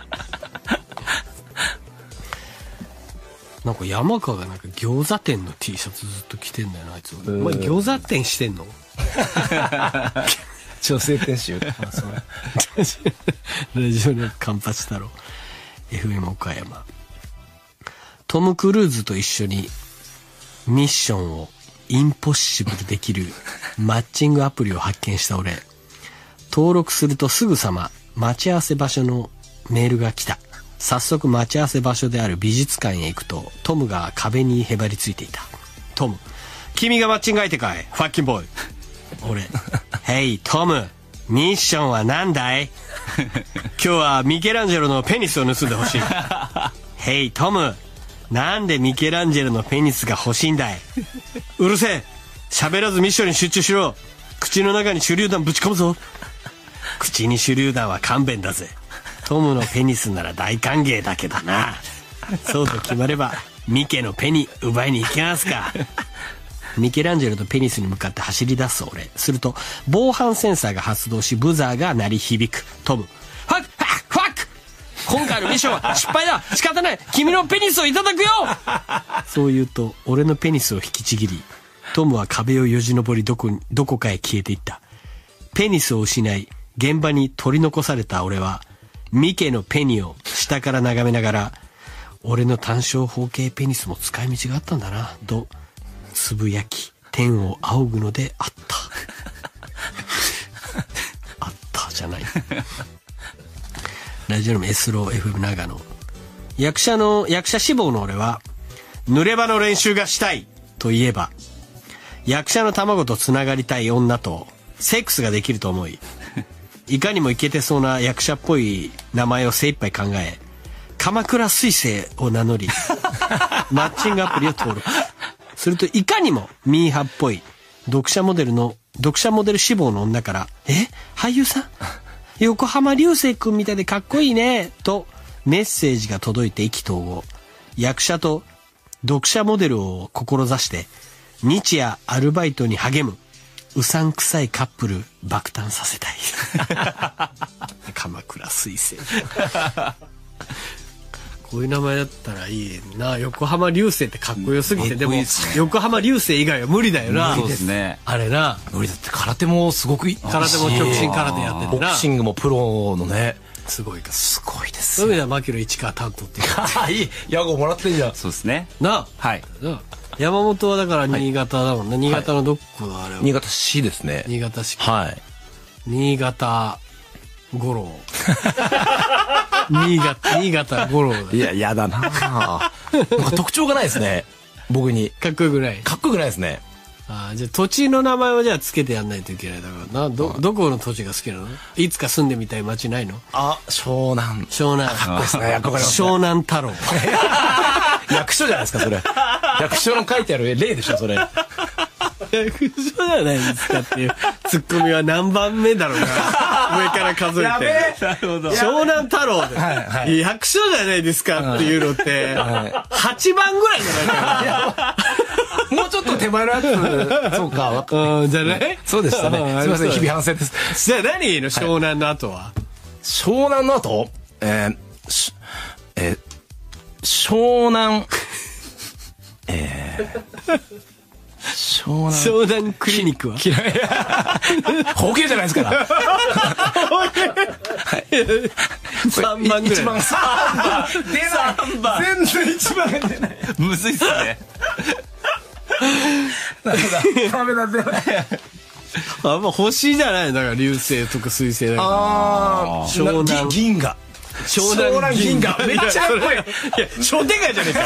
なんか山川がなんか餃子店の T シャツずっと着てんだよな、あいつ。お前餃子店してんの？ 女性店主。 あ、そう。ラジオネームカンパチ太郎 エフエム 岡山。トム・クルーズと一緒にミッションをインポッシブルできるマッチングアプリを発見した俺。登録するとすぐさま待ち合わせ場所のメールが来た。早速待ち合わせ場所である美術館へ行くと、トムが壁にへばりついていた。トム、君がマッチング相手かい、ファッキンボーイ。俺、ヘイトム、ミッションは何だい？今日はミケランジェロのペニスを盗んでほしい。ヘイトム、なんでミケランジェロのペニスが欲しいんだい？うるせえ、喋らずミッションに集中しろ。口の中に手榴弾ぶち込むぞ。口に手榴弾は勘弁だぜ。トムのペニスなら大歓迎だけどな。そうと決まればミケのペニ奪いに行きますか。ミケランジェロとペニスに向かって走り出す俺。すると防犯センサーが発動し、ブザーが鳴り響く。トム、ファッファッファック、今回のミッションは失敗だ、仕方ない、君のペニスをいただくよ。そう言うと俺のペニスを引きちぎり、トムは壁をよじ登り、どこどこかへ消えていった。ペニスを失い現場に取り残された俺はミケのペニを下から眺めながら、 俺の単小方形ペニスも使い道があったんだなとつぶやき天を仰ぐのであったあったじゃないラジオネームエスロー エフエム 長野。役者の役者志望の俺は濡れ場の練習がしたいといえば役者の卵とつながりたい女とセックスができると思いいかにもイケてそうな役者っぽい名前を精一杯考え鎌倉水星を名乗りマッチングアプリを登録するといかにもミーハーっぽい読者モデルの読者モデル志望の女から「え俳優さん横浜流星君みたいでかっこいいね」とメッセージが届いて意気投合。役者と読者モデルを志して日夜アルバイトに励むうさんくさいカップル爆誕させたい鎌倉水星こういう名前だったらいいな。横浜流星ってかっこよすぎて、でも横浜流星以外は無理だよな。 そうですね。 あれな。 無理だって空手もすごくいい。 空手も極真空手やっててな。 ボクシングもプロのね。 すごいか。 すごいですそういう意味では牧野市川担当っていう。 いい。屋号もらってんじゃん。 そうですね。 な。 はい。 な。山本はだから新潟だもんね。新潟のどこだあれは。 新潟市ですね。 新潟市。 はい。 新潟五郎。新潟新潟五郎。 いややだな。なんか特徴がないですね。僕に。 かっこよくない。 かっこよくないですね。 ああ、じゃあ土地の名前をじゃあつけてやんないといけないだからな。どどこの土地が好きなの？いつか住んでみたい町ないの？ あ、湘南。 湘南。 かっこいいですね。憧れますね。 湘南太郎。 役所じゃないですかそれ。役所の書いてある例でしょそれ。 役所じゃないですかっていうツッコミは何番目だろうな。上から数えて。 やべえ。なるほど。 湘南太郎で、 はいはい、 役所じゃないですかっていうのって、はい、はちばんぐらいじゃないかな。もうちょっと手前のやつ、そうか、わかる。じゃない？ そうでしたね。すみません、日々反省です。 じゃあ何いいの？湘南の後は？ 湘南の後？えー、し、えー、湘南、えー、湘南。 湘南クリニックは嫌い。包茎じゃないですから。 さんばんぐらい。 いちばん。さんばん。出ない。さんばん。全然いちばんが出ない。 むずいっすね。 ダメだ。ダメだ、出ない。 あんま星じゃない。だから流星とか水星だから。 ああ。湘南銀河。 湘南銀河。 めっちゃかっこいい。いや、 商店街じゃねえ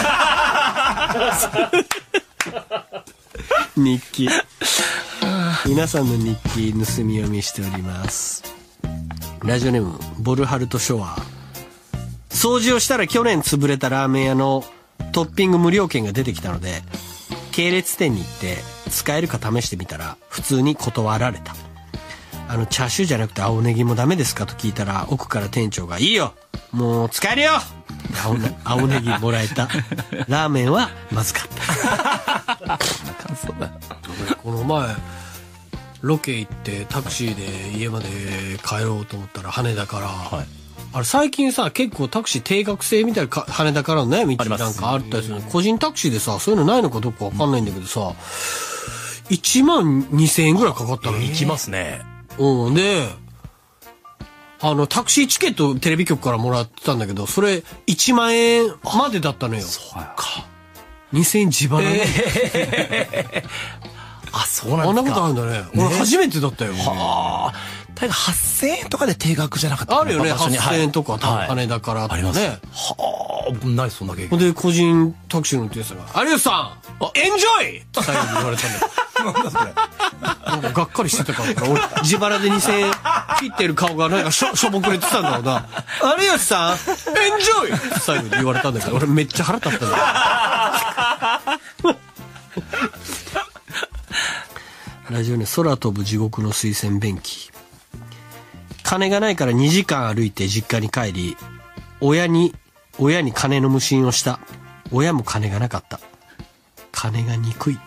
か。日記。皆さんの日記盗み読みしております。ラジオネームボルハルトショア。掃除をしたら去年潰れたラーメン屋のトッピング無料券が出てきたので系列店に行って使えるか試してみたら普通に断られた。あのチャーシューじゃなくて青ネギもダメですかと聞いたら奥から店長がいいよもう使えるよ青ネ青ネギもらえた。ラーメンはまずかったこの前ロケ行ってタクシーで家まで帰ろうと思ったら羽田から、はい、あれ最近さ結構タクシー定額制みたいな羽田からのね道なんかあったりする、個人タクシーでさそういうのないのかどうかわかんないんだけどさ、うん、いちまんにせんえんぐらいかかったの。 行きますね。 うんであのタクシーチケットテレビ局からもらってたんだけどそれいちまんえんまでだったのよ。 そうかにせんえん自腹ね、 えー、あそうなんですか。 あんなことあるんだね。俺初めてだったよ。 はあ大概はっせんえんとかで定額じゃなかったあるよね。はっせんえんとか羽田からとかね、はい、 はあないそんな経験で個人タクシーの運転手さんが有吉さんエンジョイって最後に言われたんだよなんだそれなんかがっかりしてたから俺自腹でにせんえん切ってる顔がなんかしょしょぼくれてたんだろうな。有吉さんエンジョイって最後に言われたんだけど俺めっちゃ腹立ったんだよラジオね空飛ぶ地獄の水仙便器。金がないからにじかん歩いて実家に帰り親に親に金の無心をした。親も金がなかった。金が憎い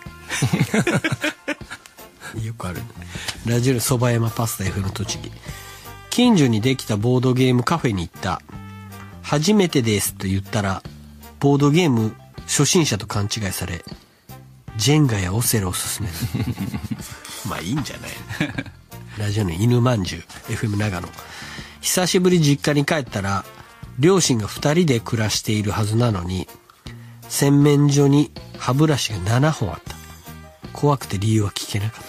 よくある。ラジオそば山パスタ エフエム 栃木。近所にできたボードゲームカフェに行った。初めてですと言ったらボードゲーム初心者と勘違いされジェンガやオセロを勧めるまあいいんじゃないラジオの犬まんじゅう エフエム 長野。久しぶり実家に帰ったら両親がふたりで暮らしているはずなのに、洗面所に歯ブラシがななほんあった。怖くて理由は聞けなか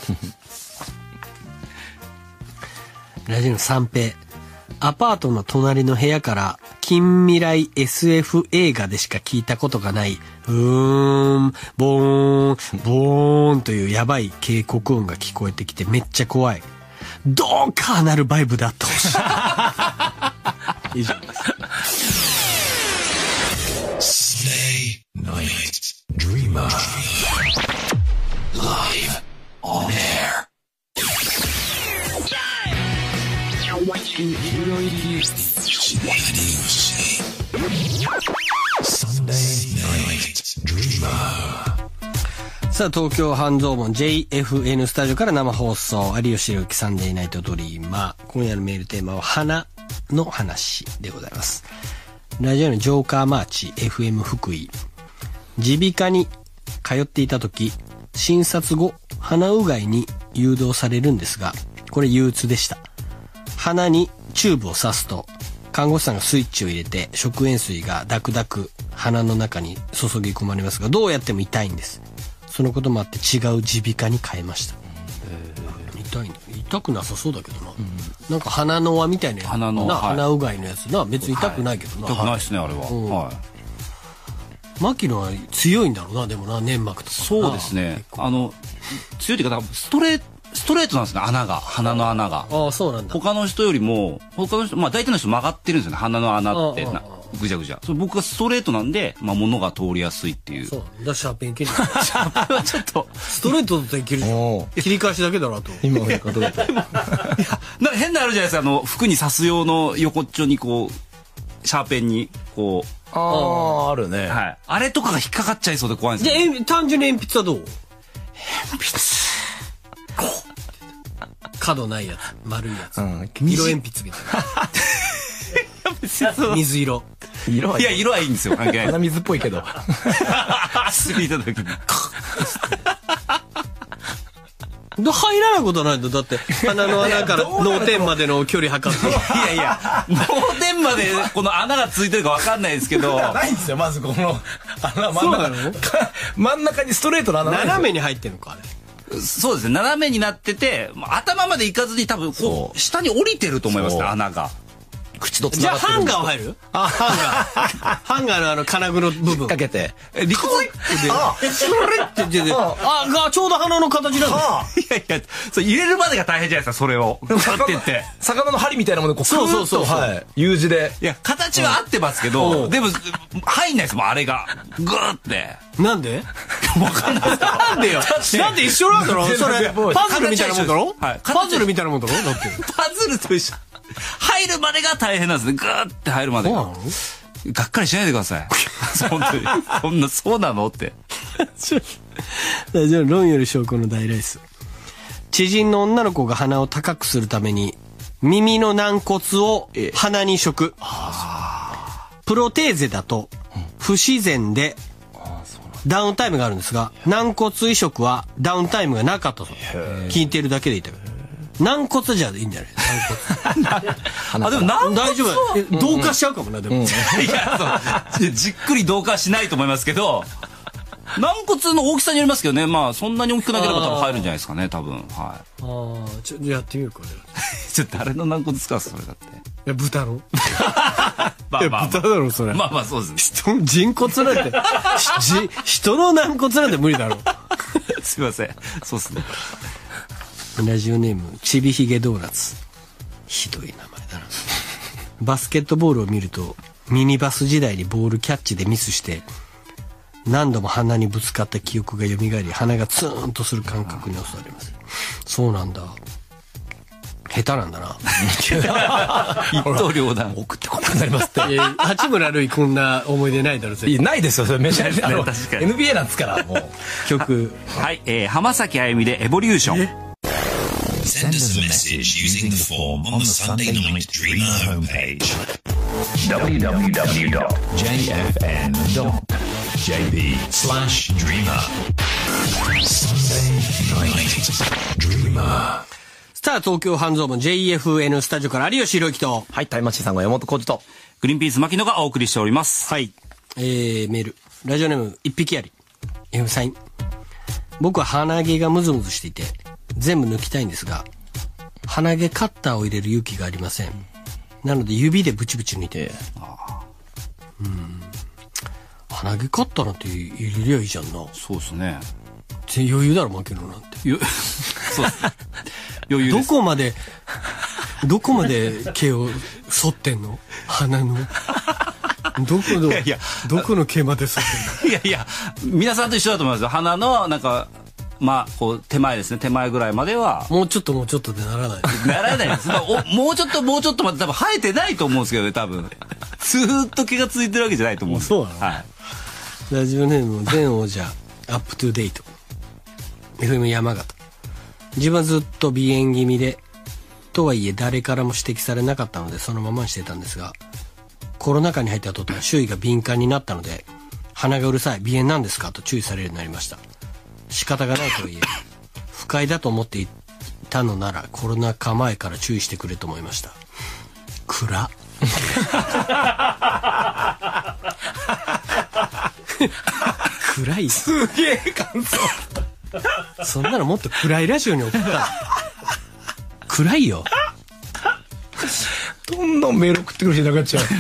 ったラジオの三平、アパートの隣の部屋から近未来 エスエフ 映画でしか聞いたことがない、うーん、ボーン、ボーンというやばい警告音が聞こえてきてめっちゃ怖い。どうかなるバイブであってほしい。以上です。 Stay Night Dreamer Live on air. Sunday Night Dreamer。 さあ、東京半蔵門 ジェイエフエヌ スタジオから生放送、有吉弘樹サンデーナイトドリーマー。今夜のメールテーマは花の話でございます。ラジオのジョーカーマーチ エフエム 福井。耳鼻科に通っていた時、診察後鼻うがいに誘導されるんですが、これ憂鬱でした。鼻にチューブを刺すと看護師さんがスイッチを入れて食塩水がダクダク鼻の中に注ぎ込まれますが、どうやっても痛いんです。そのこともあって違う耳鼻科に変えました。痛いんだ。痛くなさそうだけどな、うん、なんか鼻の輪みたいな鼻の、 な、 はい、 鼻うがいのやつな、別に痛くないけどな、 はい、痛くないですね、あれは、うん、はい。 牧野は強いんだろうな、でもな、粘膜とか。 そうですね、あの強いというかストレートストレートなんですね、穴が、鼻の穴が。 ああ、そうなんだ。 他の人よりも、他の人、まあ大体の人曲がってるんですよね、鼻の穴ってな、ぐじゃぐじゃ。それ僕がストレートなんで、まあ物が通りやすいっていう。 そうだ、シャーペンいける。シャーペンはちょっとストレートだったらいけるじゃん。切り返しだけだなと。 今親方だと。いや、 なんか変なあるじゃないですか、あの服に刺す用の横っちょにこうシャーペンにこう。 ああ、あるね。 はい。あれとかが引っかかっちゃいそうで怖いんですよ。 じゃあ単純に鉛筆はどう？ 鉛筆。 角ないやつ、丸いやつ、うん、色鉛筆みたいな。水色。 色はいや、色はいいんですよ、関係ない。 鼻水っぽいけど。 すりた時に入らないことないんだ。だって鼻の穴から脳天までの距離測って。いやいや、脳天までこの穴がついてるか分かんないですけど。 ないんですよ、まずこの穴真ん中。真ん中にストレートの穴。 斜めに入ってんのか、あれ。 そうですね、斜めになってて、頭までいかずに多分こう下に降りてると思いますね、穴が。 口とつじゃあハンガーは入る？あ、ハンガー。ハンガーのあの金具の部分かけて。 リコイってで。 あ、スルって出て。あ、がちょうど鼻の形なんだ。 いやいや、そう入れるまでが大変じゃないですか、それを。って言って。 魚の針みたいなものでこう、 そうそうそう。 はい。U 字で。 いや、形は合ってますけど、でも、入んないですもん、あれが。ぐーって。 なんで？ わかんないです。 なんでよ。なんで一緒なんだろう？それ、パズルみたいなもんだろ？はい。パズルみたいなもんだろ？だって。 パズルと一緒。入るまでが大変なんですね。ぐーって入るまでが。がっかりしないでください。本当に。そんな、そうなのって。 大丈夫。論より証拠の大ライス。知人の女の子が鼻を高くするために、耳の軟骨を鼻に移植。プロテーゼだと、不自然で、ダウンタイムがあるんですが、軟骨移植はダウンタイムがなかったと。聞いてるだけでいたから。軟骨じゃいいんじゃない？ あ、でも軟骨大丈夫。同化しちゃうかもな、でも。いや、そう。じっくり同化しないと思いますけど、軟骨の大きさによりますけどね、まあ、そんなに大きくなければ多分入るんじゃないですかね、多分。はい。 ああ、ちょっとやってみようか。 ちょっと誰の軟骨使うそれだって。いや、豚の。 まあまあ、 豚だろ、それ。 まあまあ、そうですね。 人、人骨なんて、じ、人の軟骨なんて無理だろ。 すいません。そうっすね。 ラジオネームちびひげドーナツ。ひどい名前だな。バスケットボールを見るとミニバス時代にボールキャッチでミスして何度も鼻にぶつかった記憶が蘇り、鼻がツーンとする感覚に襲われます。そうなんだ、下手なんだな。 一刀両断。 送ってこなくなりますって。 八村塁こんな思い出ないだろ。 いや、ないですよ、それメジャーで。 確かにエヌビーエー なんですからもう。 曲。 はい、えー、浜崎あゆみでエボリューション。 Send us a message using the form on the Sunday Night Dreamer homepage. w w w dot j f n dot j p slash dreamer. Sunday Night Dreamer. さあ、東京半蔵門 ジェイエフエヌ スタジオから有吉弘之と。 はい、タイムマシーンさんが山本浩二と。 グリーンピース牧野がお送りしております。 はい。えー、メール。ラジオネーム、一匹あり。F サイン。僕は鼻毛がムズムズしていて、全部抜きたいんですが、鼻毛カッターを入れる勇気がありません。なので指でブチブチ抜いて。うん。鼻毛カッターなんて入れりゃいいじゃんな。 そうですね。 余裕だろ、負けるなんて。よそう余裕です。 どこまで、どこまで毛を剃ってんの？鼻の。どこの、いやいやどこの毛まで剃ってんの？ いやいや、皆さんと一緒だと思いますよ。鼻の、なんか、まあ、こう、手前ですね。手前ぐらいまでは。 もうちょっともうちょっとでならない。 ならないです。まあ、おもうちょっともうちょっとまで多分生えてないと思うんですけどね、多分。ずーっと毛がついてるわけじゃないと思うんです。 そうなの？ はい。 ラジオネーム、全王者、アップトゥデイト。エフエム 山形。自分はずっと鼻炎気味で、とはいえ誰からも指摘されなかったのでそのままにしてたんですが、コロナ禍に入った途端周囲が敏感になったので、鼻がうるさい、鼻炎なんですかと注意されるようになりました。仕方がないとはいえ、不快だと思っていたのならコロナ禍前から注意してくれと思いました。暗暗い。 すげえ感想。 そんなのもっと暗いラジオに送ったら暗いよ。 どんどんメール送ってくる人いなくなっちゃう。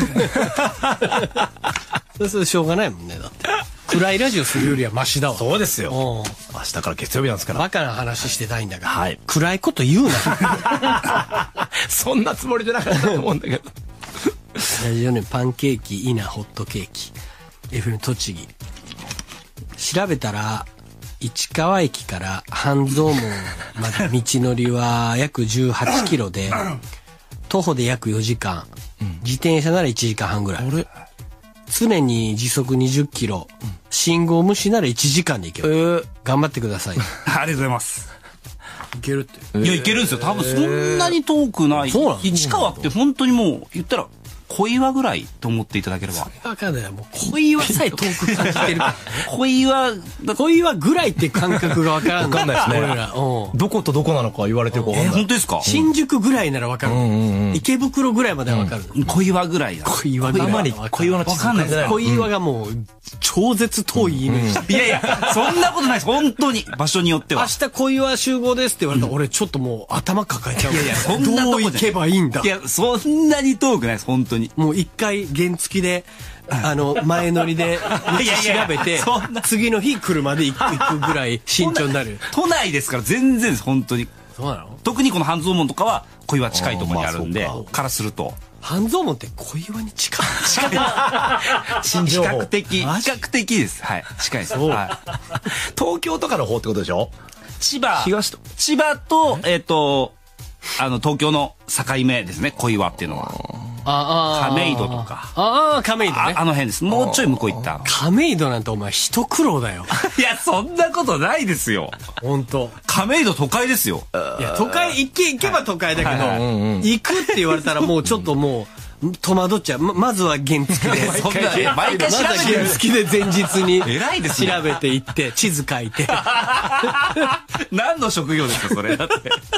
そうするとしょうがないもんね。だって暗いラジオするよりはマシだわ。 そうですよ。明日から月曜日なんですから。 バカな話してたいんだから、 はい、 暗いこと言うな。 そんなつもりでなかったと思うんだけど。 ラジオネームパンケーキイナホットケーキ エフエム 栃木。調べたら市川駅から半蔵門まで道のりは約じゅうはちキロで徒歩で約よじかん、うん、自転車ならいちじかんはんぐらい。常に時速にじゅっキロ、うん、信号無視ならいちじかんで行ける、えー、頑張ってください。 ありがとうございます。 いけるって、えー、 いやいけるんですよ。多分そんなに遠くない、えー、市川って本当にもう言ったら小岩ぐらいと思っていただければ。 分かんない。もう小岩さえ遠く感じてるからね。 小岩、 小岩ぐらいって感覚が分からん。 分かんないですね。 俺ら、うん、 どことどこなのか言われてるか分かんない。 えー、本当ですか？ 新宿ぐらいなら分かる。うんうんうん、池袋ぐらいまでは分かる。 うん、小岩ぐらいだ。 小岩ぐらい。 あまり小岩の地図分かんないです。 小岩がもう超絶遠いイメージ。 いやいや、そんなことないです。本当に場所によっては。 明日小岩集合ですって言われたら、うん、俺ちょっともう頭抱えちゃう。 いやいや、そんなとこどう行けばいいんだ。 いや、そんなに遠くないです。本当に。 もう一回原付であの前乗りで道調べて次の日車で行くぐらい慎重になる。 都内ですから全然です。本当に。 そうなの？ 特にこの半蔵門とかは小岩近いところにあるんで、からすると半蔵門って小岩に近い。 近い。比較的比較的です。はい、近いです。はい、 東京とかの方ってことでしょ？ 千葉、 東と千葉とえっとあの東京の境目ですね。小岩っていうのは。 ああ亀戸とか。 ああ、亀戸ね。 あ, あの辺です。もうちょい向こう行った。 亀戸なんてお前一苦労だよ。 いや、そんなことないですよ。 本当。 亀戸都会ですよ。 いや、都会、行け、行けば都会だけど、行くって言われたらもうちょっともう、戸惑っちゃう。ま、まずは原付で。 そんな、毎回調べてる。 まずは原付で前日に。 偉いですね。 調べて行って、地図書いて。 何の職業ですか、それ。だって。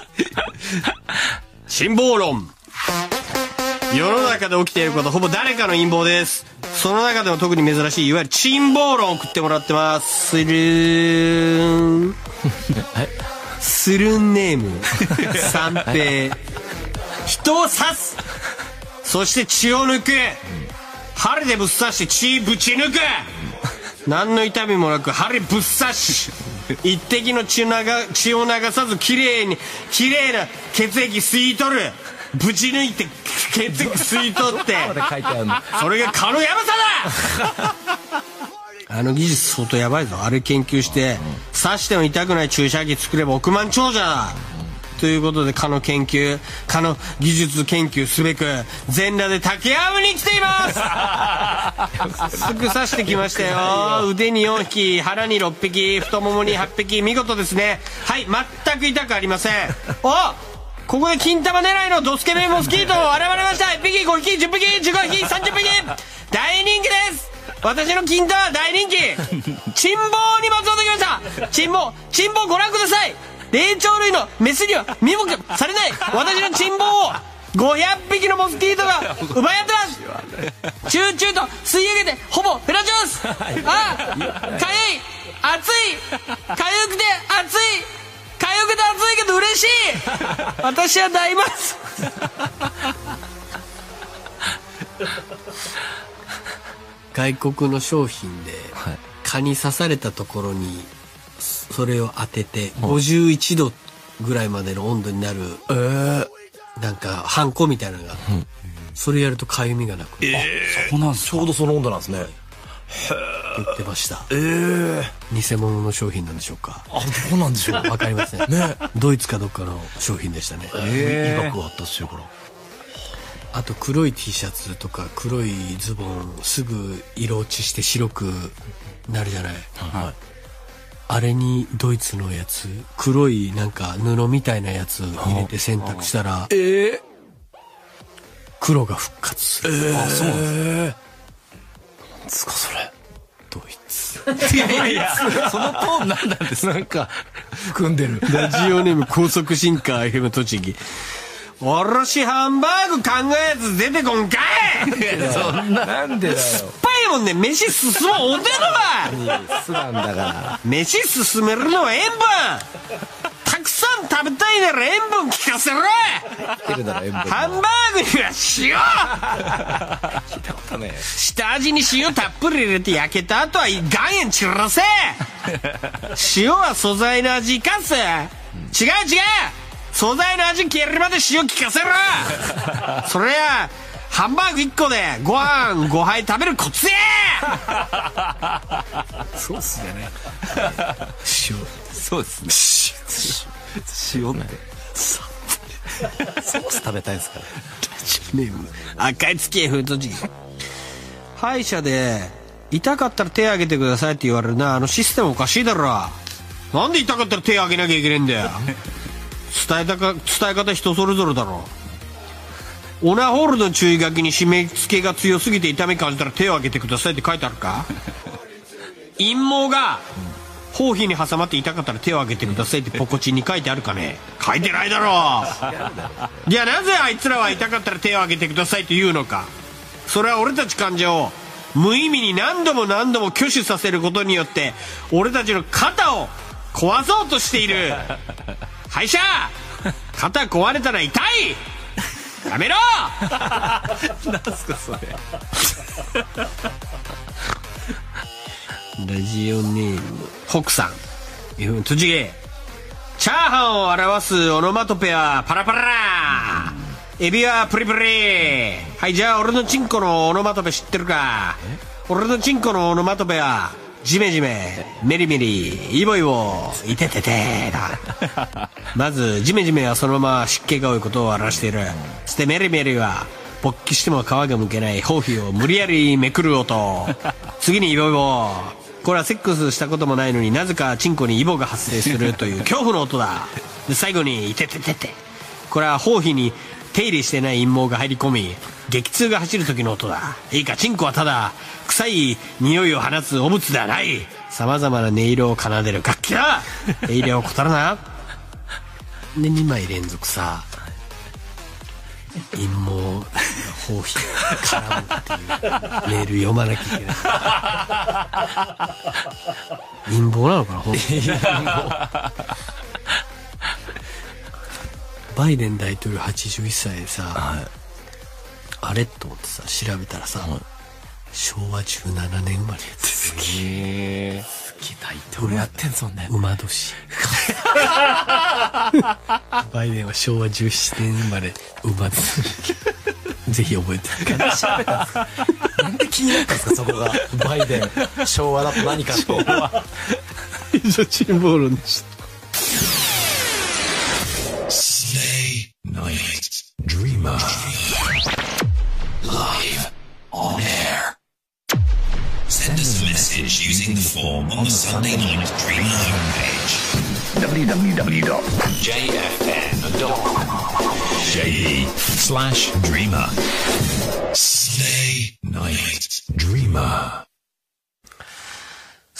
辛抱論。世の中で起きていることほぼ誰かの陰謀です。その中でも特に珍しいいわゆる珍謀論を送ってもらってます。スルーンスルンネーム三平。人を刺す、そして血を抜く、針でぶっ刺して血ぶち抜く、何の痛みもなく針ぶっ刺し一滴の血を流、血を流さずきれいにきれいな血液吸い取る、ぶち抜いて血液吸い取ってそれが蚊のヤバさだ。あの技術相当やばいぞ。あれ研究して刺しても痛くない注射器作れば億万長者だ。ということで蚊の研究、蚊の技術研究すべく全裸で竹やぶに来ています。すぐ刺してきましたよ。腕によんひき、腹にろっぴき、太ももにはっぴき、見事ですね。はい、全く痛くありません。お、ここで金玉狙いのドスケベモスキート現れました。いっぴき、ごひき、じゅっぴき、じゅうごひき、さんじゅっぴき、大人気です。私の金玉大人気。珍宝にまつわってきました。珍宝、珍宝ご覧ください。 霊長類のメスには見向されない私の珍望をごひゃくぴきのモスキートが奪い合ってます。チューチューと吸い上げてほぼ減らします。あ、かゆい、熱い、かゆくて熱い、かゆくて熱いけど嬉しい私は大満足外国の商品で蚊に刺されたところにそれを当ててごじゅういちどぐらいまでの温度になる、えー、なんかハンコみたいなのが、うん、それやるとかゆみがなく、えー、そうなんですか。ちょうどその温度なんですね。へー言ってました。 えー、 偽物の商品なんでしょうか。 あ、どうなんでしょう。 わかりませんね。ドイツかどっかの商品でしたね。 えー、医学はあったっすよ、これ。 あと黒い T シャツとか黒いズボンすぐ色落ちして白くなるじゃない、はい、あれにドイツのやつ黒いなんか布みたいなやつ入れて洗濯したら、えー、黒が復活する。 えー、あ、そうなんですか。それドイツいやいやいやそのトーンなんなんですなんか含んでる。 ラジオネーム高速進化 エフエム 栃木。おろしハンバーグ考えやつ出てこんかいそんななんでだよ。 酸っぱいもんね飯進もうおてのわ素なんだから飯進めるのは塩分たくさん食べたいなら塩分効かせろハンバーグには塩聞いたことねえ。 下味に塩たっぷり入れて焼けた後は岩塩散らせ塩は素材の味生かす、うん、違う違う素材の味消えるまで塩効かせろそれやハンバーグいっこでご飯ごはい食べるコツやそうっすね塩そうですね塩ってソース食べたいですからね赤い月へふとじ歯医者で痛かったら手挙げてくださいって言われるな。あのシステムおかしいだろ。なんで痛かったら手挙げなきゃいけないんだよ伝えたか伝え方人それぞれだろ。オナホールの注意書きに締め付けが強すぎて痛み感じたら手を挙げてくださいって書いてあるか陰毛が包皮に挟まって痛かったら手を挙げてくださいってポコチンに書いてあるかね。書いてないだろじゃあなぜあいつらは痛かったら手を挙げてくださいって言うのか。それは俺たち患者を無意味に何度も何度も挙手させることによって俺たちの肩を壊そうとしている歯医者肩壊れたら痛いやめろなんすかそれラジオネーム北さん栃木。チャーハンを表すオノマトペはパラパラエビはプリプリ。はい、じゃあ俺のチンコのオノマトペ知ってるか。俺のチンコのオノマトペはジメジメメリメリイボイボイテテテだまずジメジメはそのまま湿気が多いことを表している。そしてメリメリは勃起しても皮がむけない包皮を無理やりめくる音次にイボイボ、これはセックスしたこともないのになぜかチンコにイボが発生するという恐怖の音だ。で最後にイテテテテ、これは包皮に手入れしてない陰毛が入り込み激痛が走る時の音だ。いいか、チンコはただ臭い匂いを放つ汚物ではない。さまざまな音色を奏でる楽器だ。音色を怠るな。でにまい連続さ陰毛包皮絡むっていうメール読まなきゃいけない陰謀なのかな本当にバイデン大統領はちじゅういっさいでさ、はい、あれと思ってさ調べたらさ、はい、しょうわじゅうななねん生まれやつ。 すげえ大統領やってんぞね。 馬年バイデンはしょうわじゅうななねん生まれ馬年ぜひ覚えてください。 なんで気になったんですかそこが。バイデン昭和だと何かって。昭和以上チンボールでした。 Stay Night Dreamer Live on air. Send us a message using the form on the Sunday Night Dreamer homepage. w w w dot j f n dot j p slash dreamer. Stay Night Dreamer.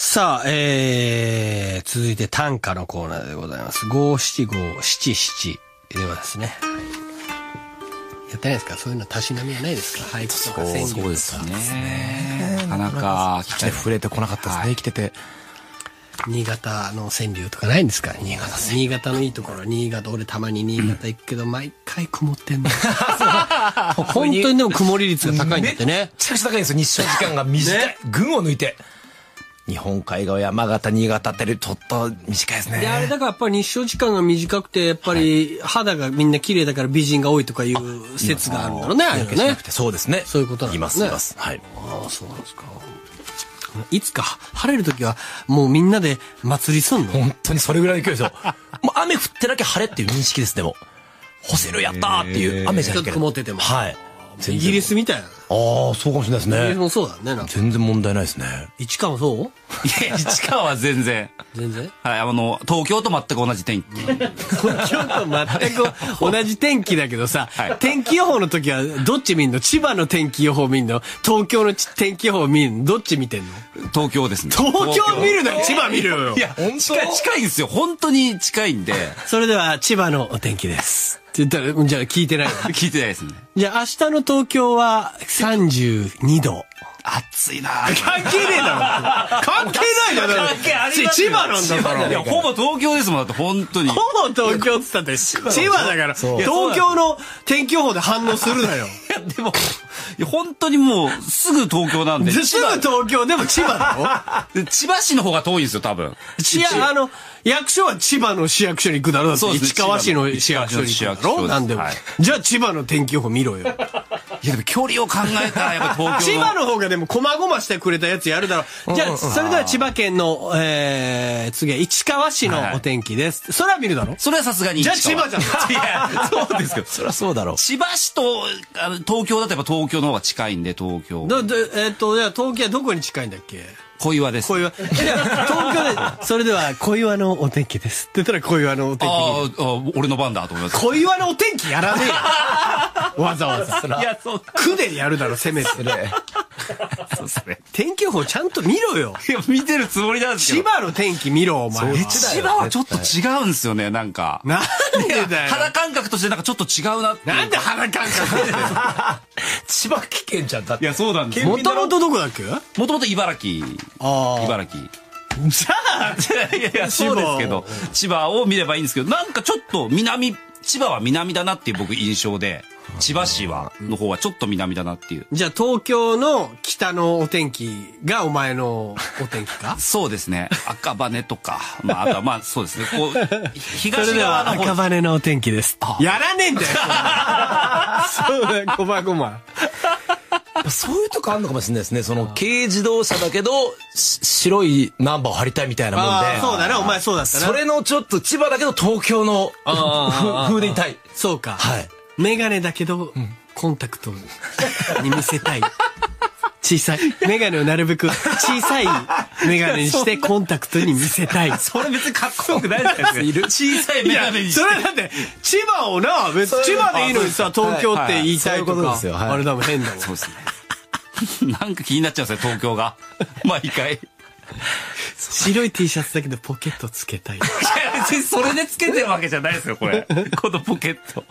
さあ、えー、続いて短歌のコーナーでございます。五七五七七ではですね。やってないですか？そういうのたしなみはないですか？俳句とか川柳とか。 そうですね。なかなか機会触れてこなかったですね、生きてて。 新潟の川柳とかないんですか？新潟新潟のいいところは新潟、俺たまに新潟行くけど毎回曇ってんの。本当にでも曇り率が高いんだってね。 めっちゃくちゃ高いんですよ、日照時間が短い、ね、群を抜いて。日本海側、山形、新潟ってちょっと短いですね。 いや、あれだからやっぱり日照時間が短くて、やっぱり肌がみんな綺麗だから美人が多いとかいう説があるんだろうね、あれね。 そうですね。 そういうことなんですね。 います、います。はい。 ああ、そうなんですか。いつか晴れるときはもうみんなで祭りすんの？ 本当にそれぐらいの勢いですよ。もう雨降ってなきゃ晴れっていう認識です、でも。干せるやったーっていう雨じゃなくて。 ちょっと曇ってても。 はい。 イギリスみたいな。 ああ、そうかもしれないですね。イギリスもそうだね。なんか全然問題ないですね。 市川もそう？ いや、市川は全然。 全然？ はい、あの、東京と全く同じ天気。 東京と全く同じ天気だけどさ、はい、天気予報の時はどっち見んの？千葉の天気予報見んの？東京の天気予報見んの？どっち見てんの？ 東京ですね。 東京見るなよ、千葉見るよ。 いや、近い、近いんですよ。本当に近いんで。 それでは、千葉のお天気です。って言ったら、じゃあ聞いてないの？ 聞いてないですね。 じゃあ明日の東京はさんじゅうにど。 暑いな。 関係ねえだろ。関係ないだろ。 関係あります千葉なんだから。 いや、ほぼ東京ですもん、だって本当に。 ほぼ東京って言ったって、千葉だから、東京の天気予報で反応するなよ。 いや、でも、いや本当にもう、すぐ東京なんで。 すぐ東京でも千葉だろ。千葉市の方が遠いんですよ、多分。 いや、あの、役所は千葉の市役所に行くだろ。だって市川市の市役所に行くだろ。なんでも。じゃあ千葉の天気予報見ろよ。 いやでも距離を考えたらやっぱ東京の千葉の方がでも細々してくれたやつやるだろう。じゃあそれでは千葉県の、えー、次は市川市のお天気です、はい、それは見るだろ。 それはさすがにじゃあ千葉じゃん。 いやそうですけどそりゃそうだろう。 千葉市とあの東京だとやっぱ東京の方が近いんで東京どどえー、っとじゃあ東京はどこに近いんだっけ？ 小岩です。 小岩。東京で、それでは小岩のお天気です。って言ったら小岩のお天気。 ああ、俺の番だと思います。 小岩のお天気やらねえよ。わざわざ。 いや、そう。 区でやるだろ、せめて。 そうですね。 天気予報ちゃんと見ろよ。 いや、見てるつもりなんですけど。 千葉の天気見ろ、お前。 千葉はちょっと違うんですよね、なんか。 なんでだよ。 肌感覚としてなんかちょっと違うなって。 なんで肌感覚千葉県じゃんだって。 いや、そうなんです。 もともとどこだっけ？ もともと茨城。 ああ。 茨城。 じゃあ、 いやいや、そうですけど、千葉を見ればいいんですけど、なんかちょっと南、千葉は南だなっていう僕印象で、千葉市は、の方はちょっと南だなっていう。 じゃあ東京の北のお天気がお前のお天気か？ そうですね。赤羽とか、まあ、あとはまあそうですね。こう、 東側の赤羽のお天気です。やらねえんだよ。そうだよ、こまごま。 そういうとこあるのかもしれないですね。その軽自動車だけど白いナンバーを貼りたいみたいなもんで。 そうだね、お前そうだったな。 それのちょっと千葉だけど東京の風でいたい。 そうか。 はい。 メガネだけどコンタクトに見せたい。小さいメガネをなるべく小さいメガネにしてコンタクトに見せたい。 それ別にかっこよくないですか？小さいメガネにして。 それだって千葉をな、別に千葉でいいのにさ、東京って言いたいとか、あれだもん変だもん。 そうですね。なんか気になっちゃうんですよ、東京が。毎回。 白い T シャツだけどポケットつけたい。いや別にそれでつけてるわけじゃないですよ、これ。このポケット。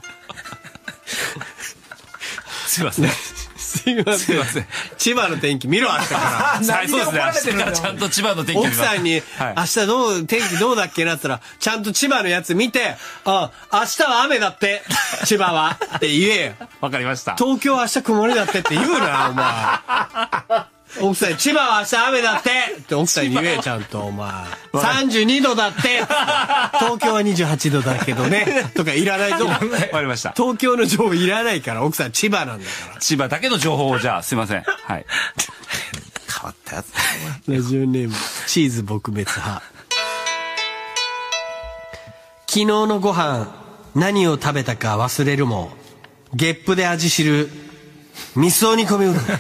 すいません。 すいません。千葉の天気見ろ、明日から。 はい、そうですね。明日からちゃんと千葉の天気見奥さんに、明日どう、天気どうだっけなったら、ちゃんと千葉のやつ見て、あ、明日は雨だって、千葉は。って言えよ。 わかりました。 東京は明日曇りだってって言うな、お前。奥さんに、千葉は明日雨だってって奥さんに言え、ちゃんと、お前。さんじゅうにどだって、東京はにじゅうはちどだけどね、とかいらないぞ。わかりました。 東京の情報いらないから、奥さん千葉なんだから。 千葉だけの情報をじゃあ、すいません。はい。 変わったやつ。 ラジオネーム、チーズ撲滅派。昨日のご飯、何を食べたか忘れるも、ゲップで味知る、味噌煮込みうどん。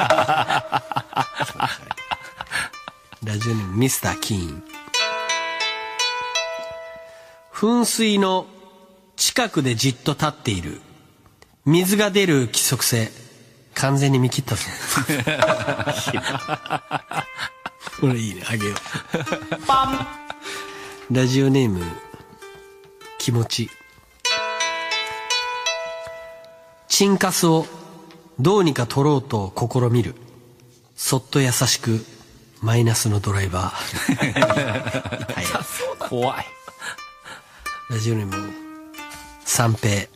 ラジオネームミスター・キーン。噴水の近くでじっと立っている水が出る規則性完全に見切ったぞ。 これいいね、あげよう。パン。ラジオネーム気持ち。チンカスをどうにか取ろうと試みる、そっと優しくマイナスのドライバー。 怖い。 ラジオネーム三平。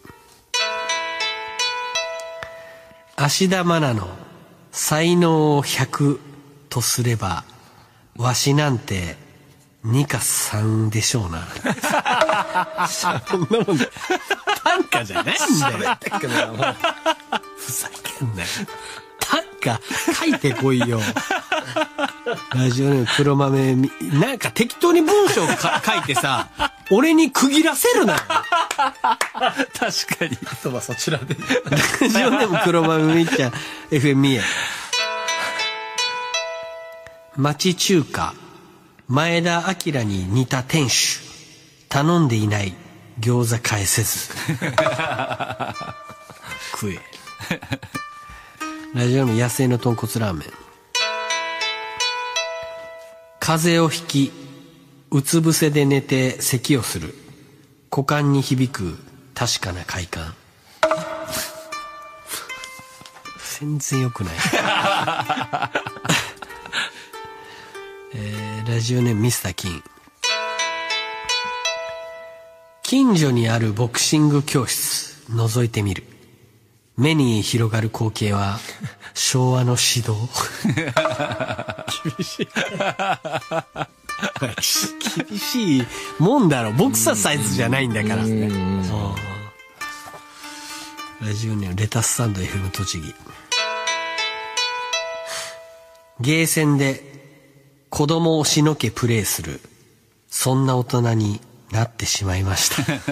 芦田愛菜の才能をひゃくとすればわしなんてにかさんでしょうな。そんなもんで短歌じゃないんだよ。ふざけんなよ。短歌書いてこいよ。ラジオネーム黒豆み、なんか適当に文章か書いてさ、俺に区切らせるなよ。 確かに。 あとはそちらで。 ラジオネーム黒豆みっちゃん エフエム 三重。町中華前田明に似た店主、頼んでいない餃子返せず。食え。ラジオネーム野生の豚骨ラーメン。風邪をひきうつ伏せで寝て咳をする、股間に響く確かな快感。全然良くない。えー、ラジオネームミスター金。近所にあるボクシング教室覗いてみる、目に広がる光景は昭和の指導。厳しい。厳しいもんだろ、ボクサーサイズじゃないんだから。ラジオネームレタスサンド エフエム 栃木。ゲーセンで子供をしのけプレイする、そんな大人になってしまいました。や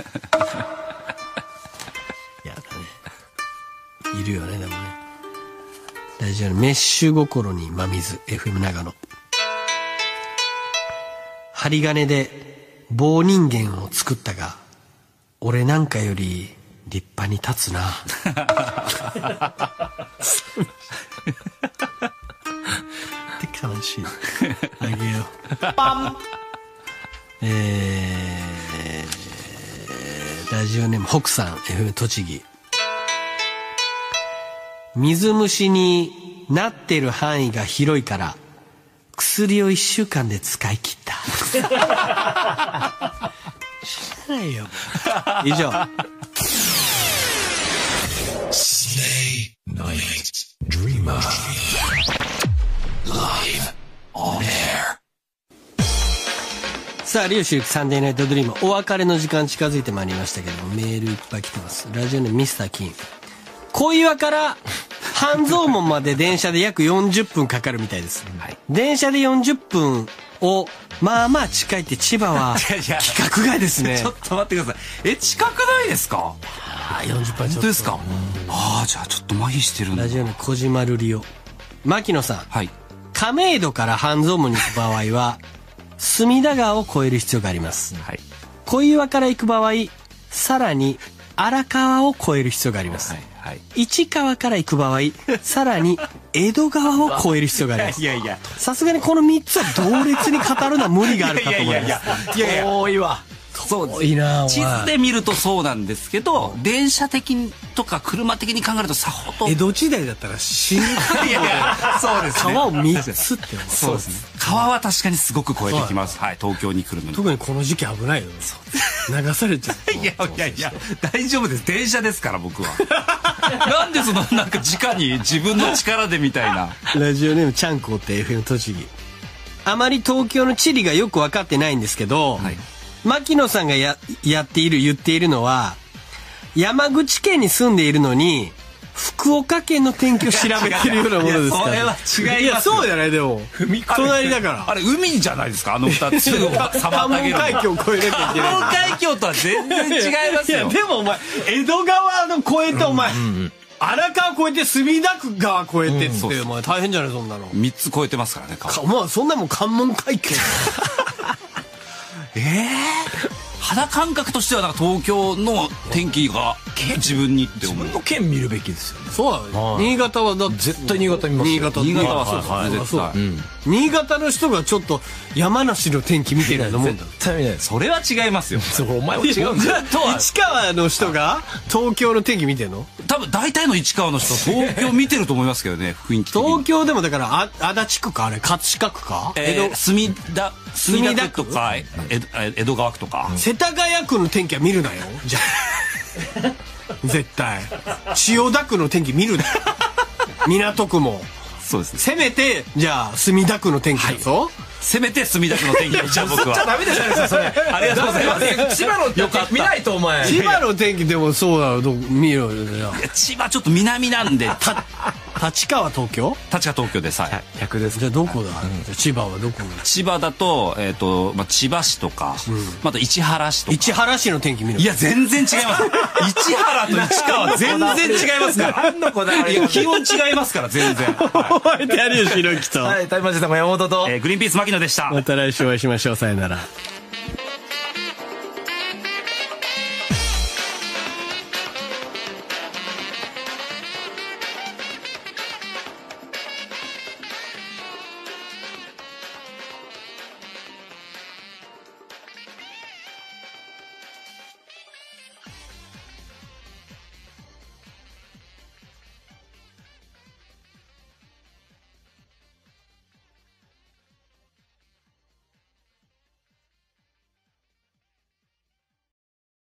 だね。いるよね、でもね。ラジオのメッシュ心に真水 エフエム 長野。針金で棒人間を作ったが、俺なんかより立派に立つな。って悲しい。あげよう。パン。えー、ラジオネーム北さん エフエム 栃木。水虫になってる範囲が広いから薬をいっしゅうかんで使い切った。知らないよ。以上。 Sunday Night Dreamer Live on air。 さあ、リオシルクサンデーナイトドリーム、お別れの時間近づいてまいりましたけども、メールいっぱい来てます。ラジオネームミスター金。小岩から半蔵門まで電車で約よんじゅっぷんかかるみたいです、はい、電車でよんじゅっぷんをまあまあ近いって、千葉は規格外ですね。 ちょっと待ってください。え、近くないですか？ あ、よんじゅっぷんはちょっと。 本当ですか？ああ、じゃあちょっと麻痺してるんだ。 ラジオの小島ルリオ。牧野さん、 はい、 亀戸から半蔵門に行く場合は隅田川を越える必要があります、はい、小岩から行く場合さらに荒川を越える必要があります、はいはい、市川から行く場合さらに江戸川を越える必要があります。 いやいや、 さすがにこのみっつは同列に語るのは無理があるかと思います。いやいやいやいやいや、 遠いわ。 そういな。地図で見るとそうなんですけど、電車的にとか車的に考えるとさほど。 江戸時代だったら新川いやいや、そうですね。 川をみっつって思う。 そうですね。川は確かにすごく越えてきます。はい、東京に来るのに。 特にこの時期危ないよ。流されちゃう。 いやいやいや、大丈夫です。電車ですから僕は。なんでそのなんか直に自分の力でみたいな。 ラジオネームちゃんこって エフエム 栃木。あまり東京の地理がよく分かってないんですけど、はい、牧野さんが や, やっている言っているのは山口県に住んでいるのに福岡県の天気を調べてるようなものですから。 いや、それは違います。 いや、そうじゃないでも隣だから。 あれ海じゃないですか、あの二つを関門海峡を越えなきゃいけない。 関門海峡とは全然違いますよ。 いやでもお前江戸川の越えてお前、うんうんうん、荒川越えて墨田区川越えてって、うん、お前大変じゃないそんなの。 みっつ越えてますからね。 か、まあそんなもん関門海峡。ええー、 肌感覚としてはなんか東京の天気が自分にって思う。 自分の県見るべきですよね。 そうだね。新潟はだって絶対新潟見ますよ。 新潟新潟はそうですね、 はいはい絶対。 うん。 新潟の人がちょっと山梨の天気見てないと思うんだ。 絶対見ないです。 それは違いますよ。 そう、お前は違うんだよ。 市川の人が東京の天気見てんの？ 多分大体の市川の人東京見てると思いますけどね、雰囲気的に。 東京でもだからあ足立区かあれ葛飾区か、 えー、墨田墨田区とか江戸江戸川区とか、 世田谷区の天気は見るなよじゃあ絶対千代田区の天気見るなよ港区もそうですね。 せめてじゃあ墨田区の天気だぞ、はい、 せめて墨田区の天気をじゃあ僕はじゃダメですよそれ。 ありがとうございます。 千葉の天気見ないとお前。 千葉の天気でもそうだよど見ろよ。 千葉ちょっと南なんでた立川東京？ 立川東京でさ、はい、 逆です。 じゃあどこだ、うん、千葉はどこ？ 千葉だと、えーとまあ、千葉市とか、うん、また市原市とか。 市原市の天気見る？ いや全然違います市原と市川全然違いますから何のこだわり？いや気温違いますから全然覚えてやるよひろきと。 はい、タイマジさんも山本と、 えー、グリーンピース牧野でした。 また来週お会いしましょう。さよなら。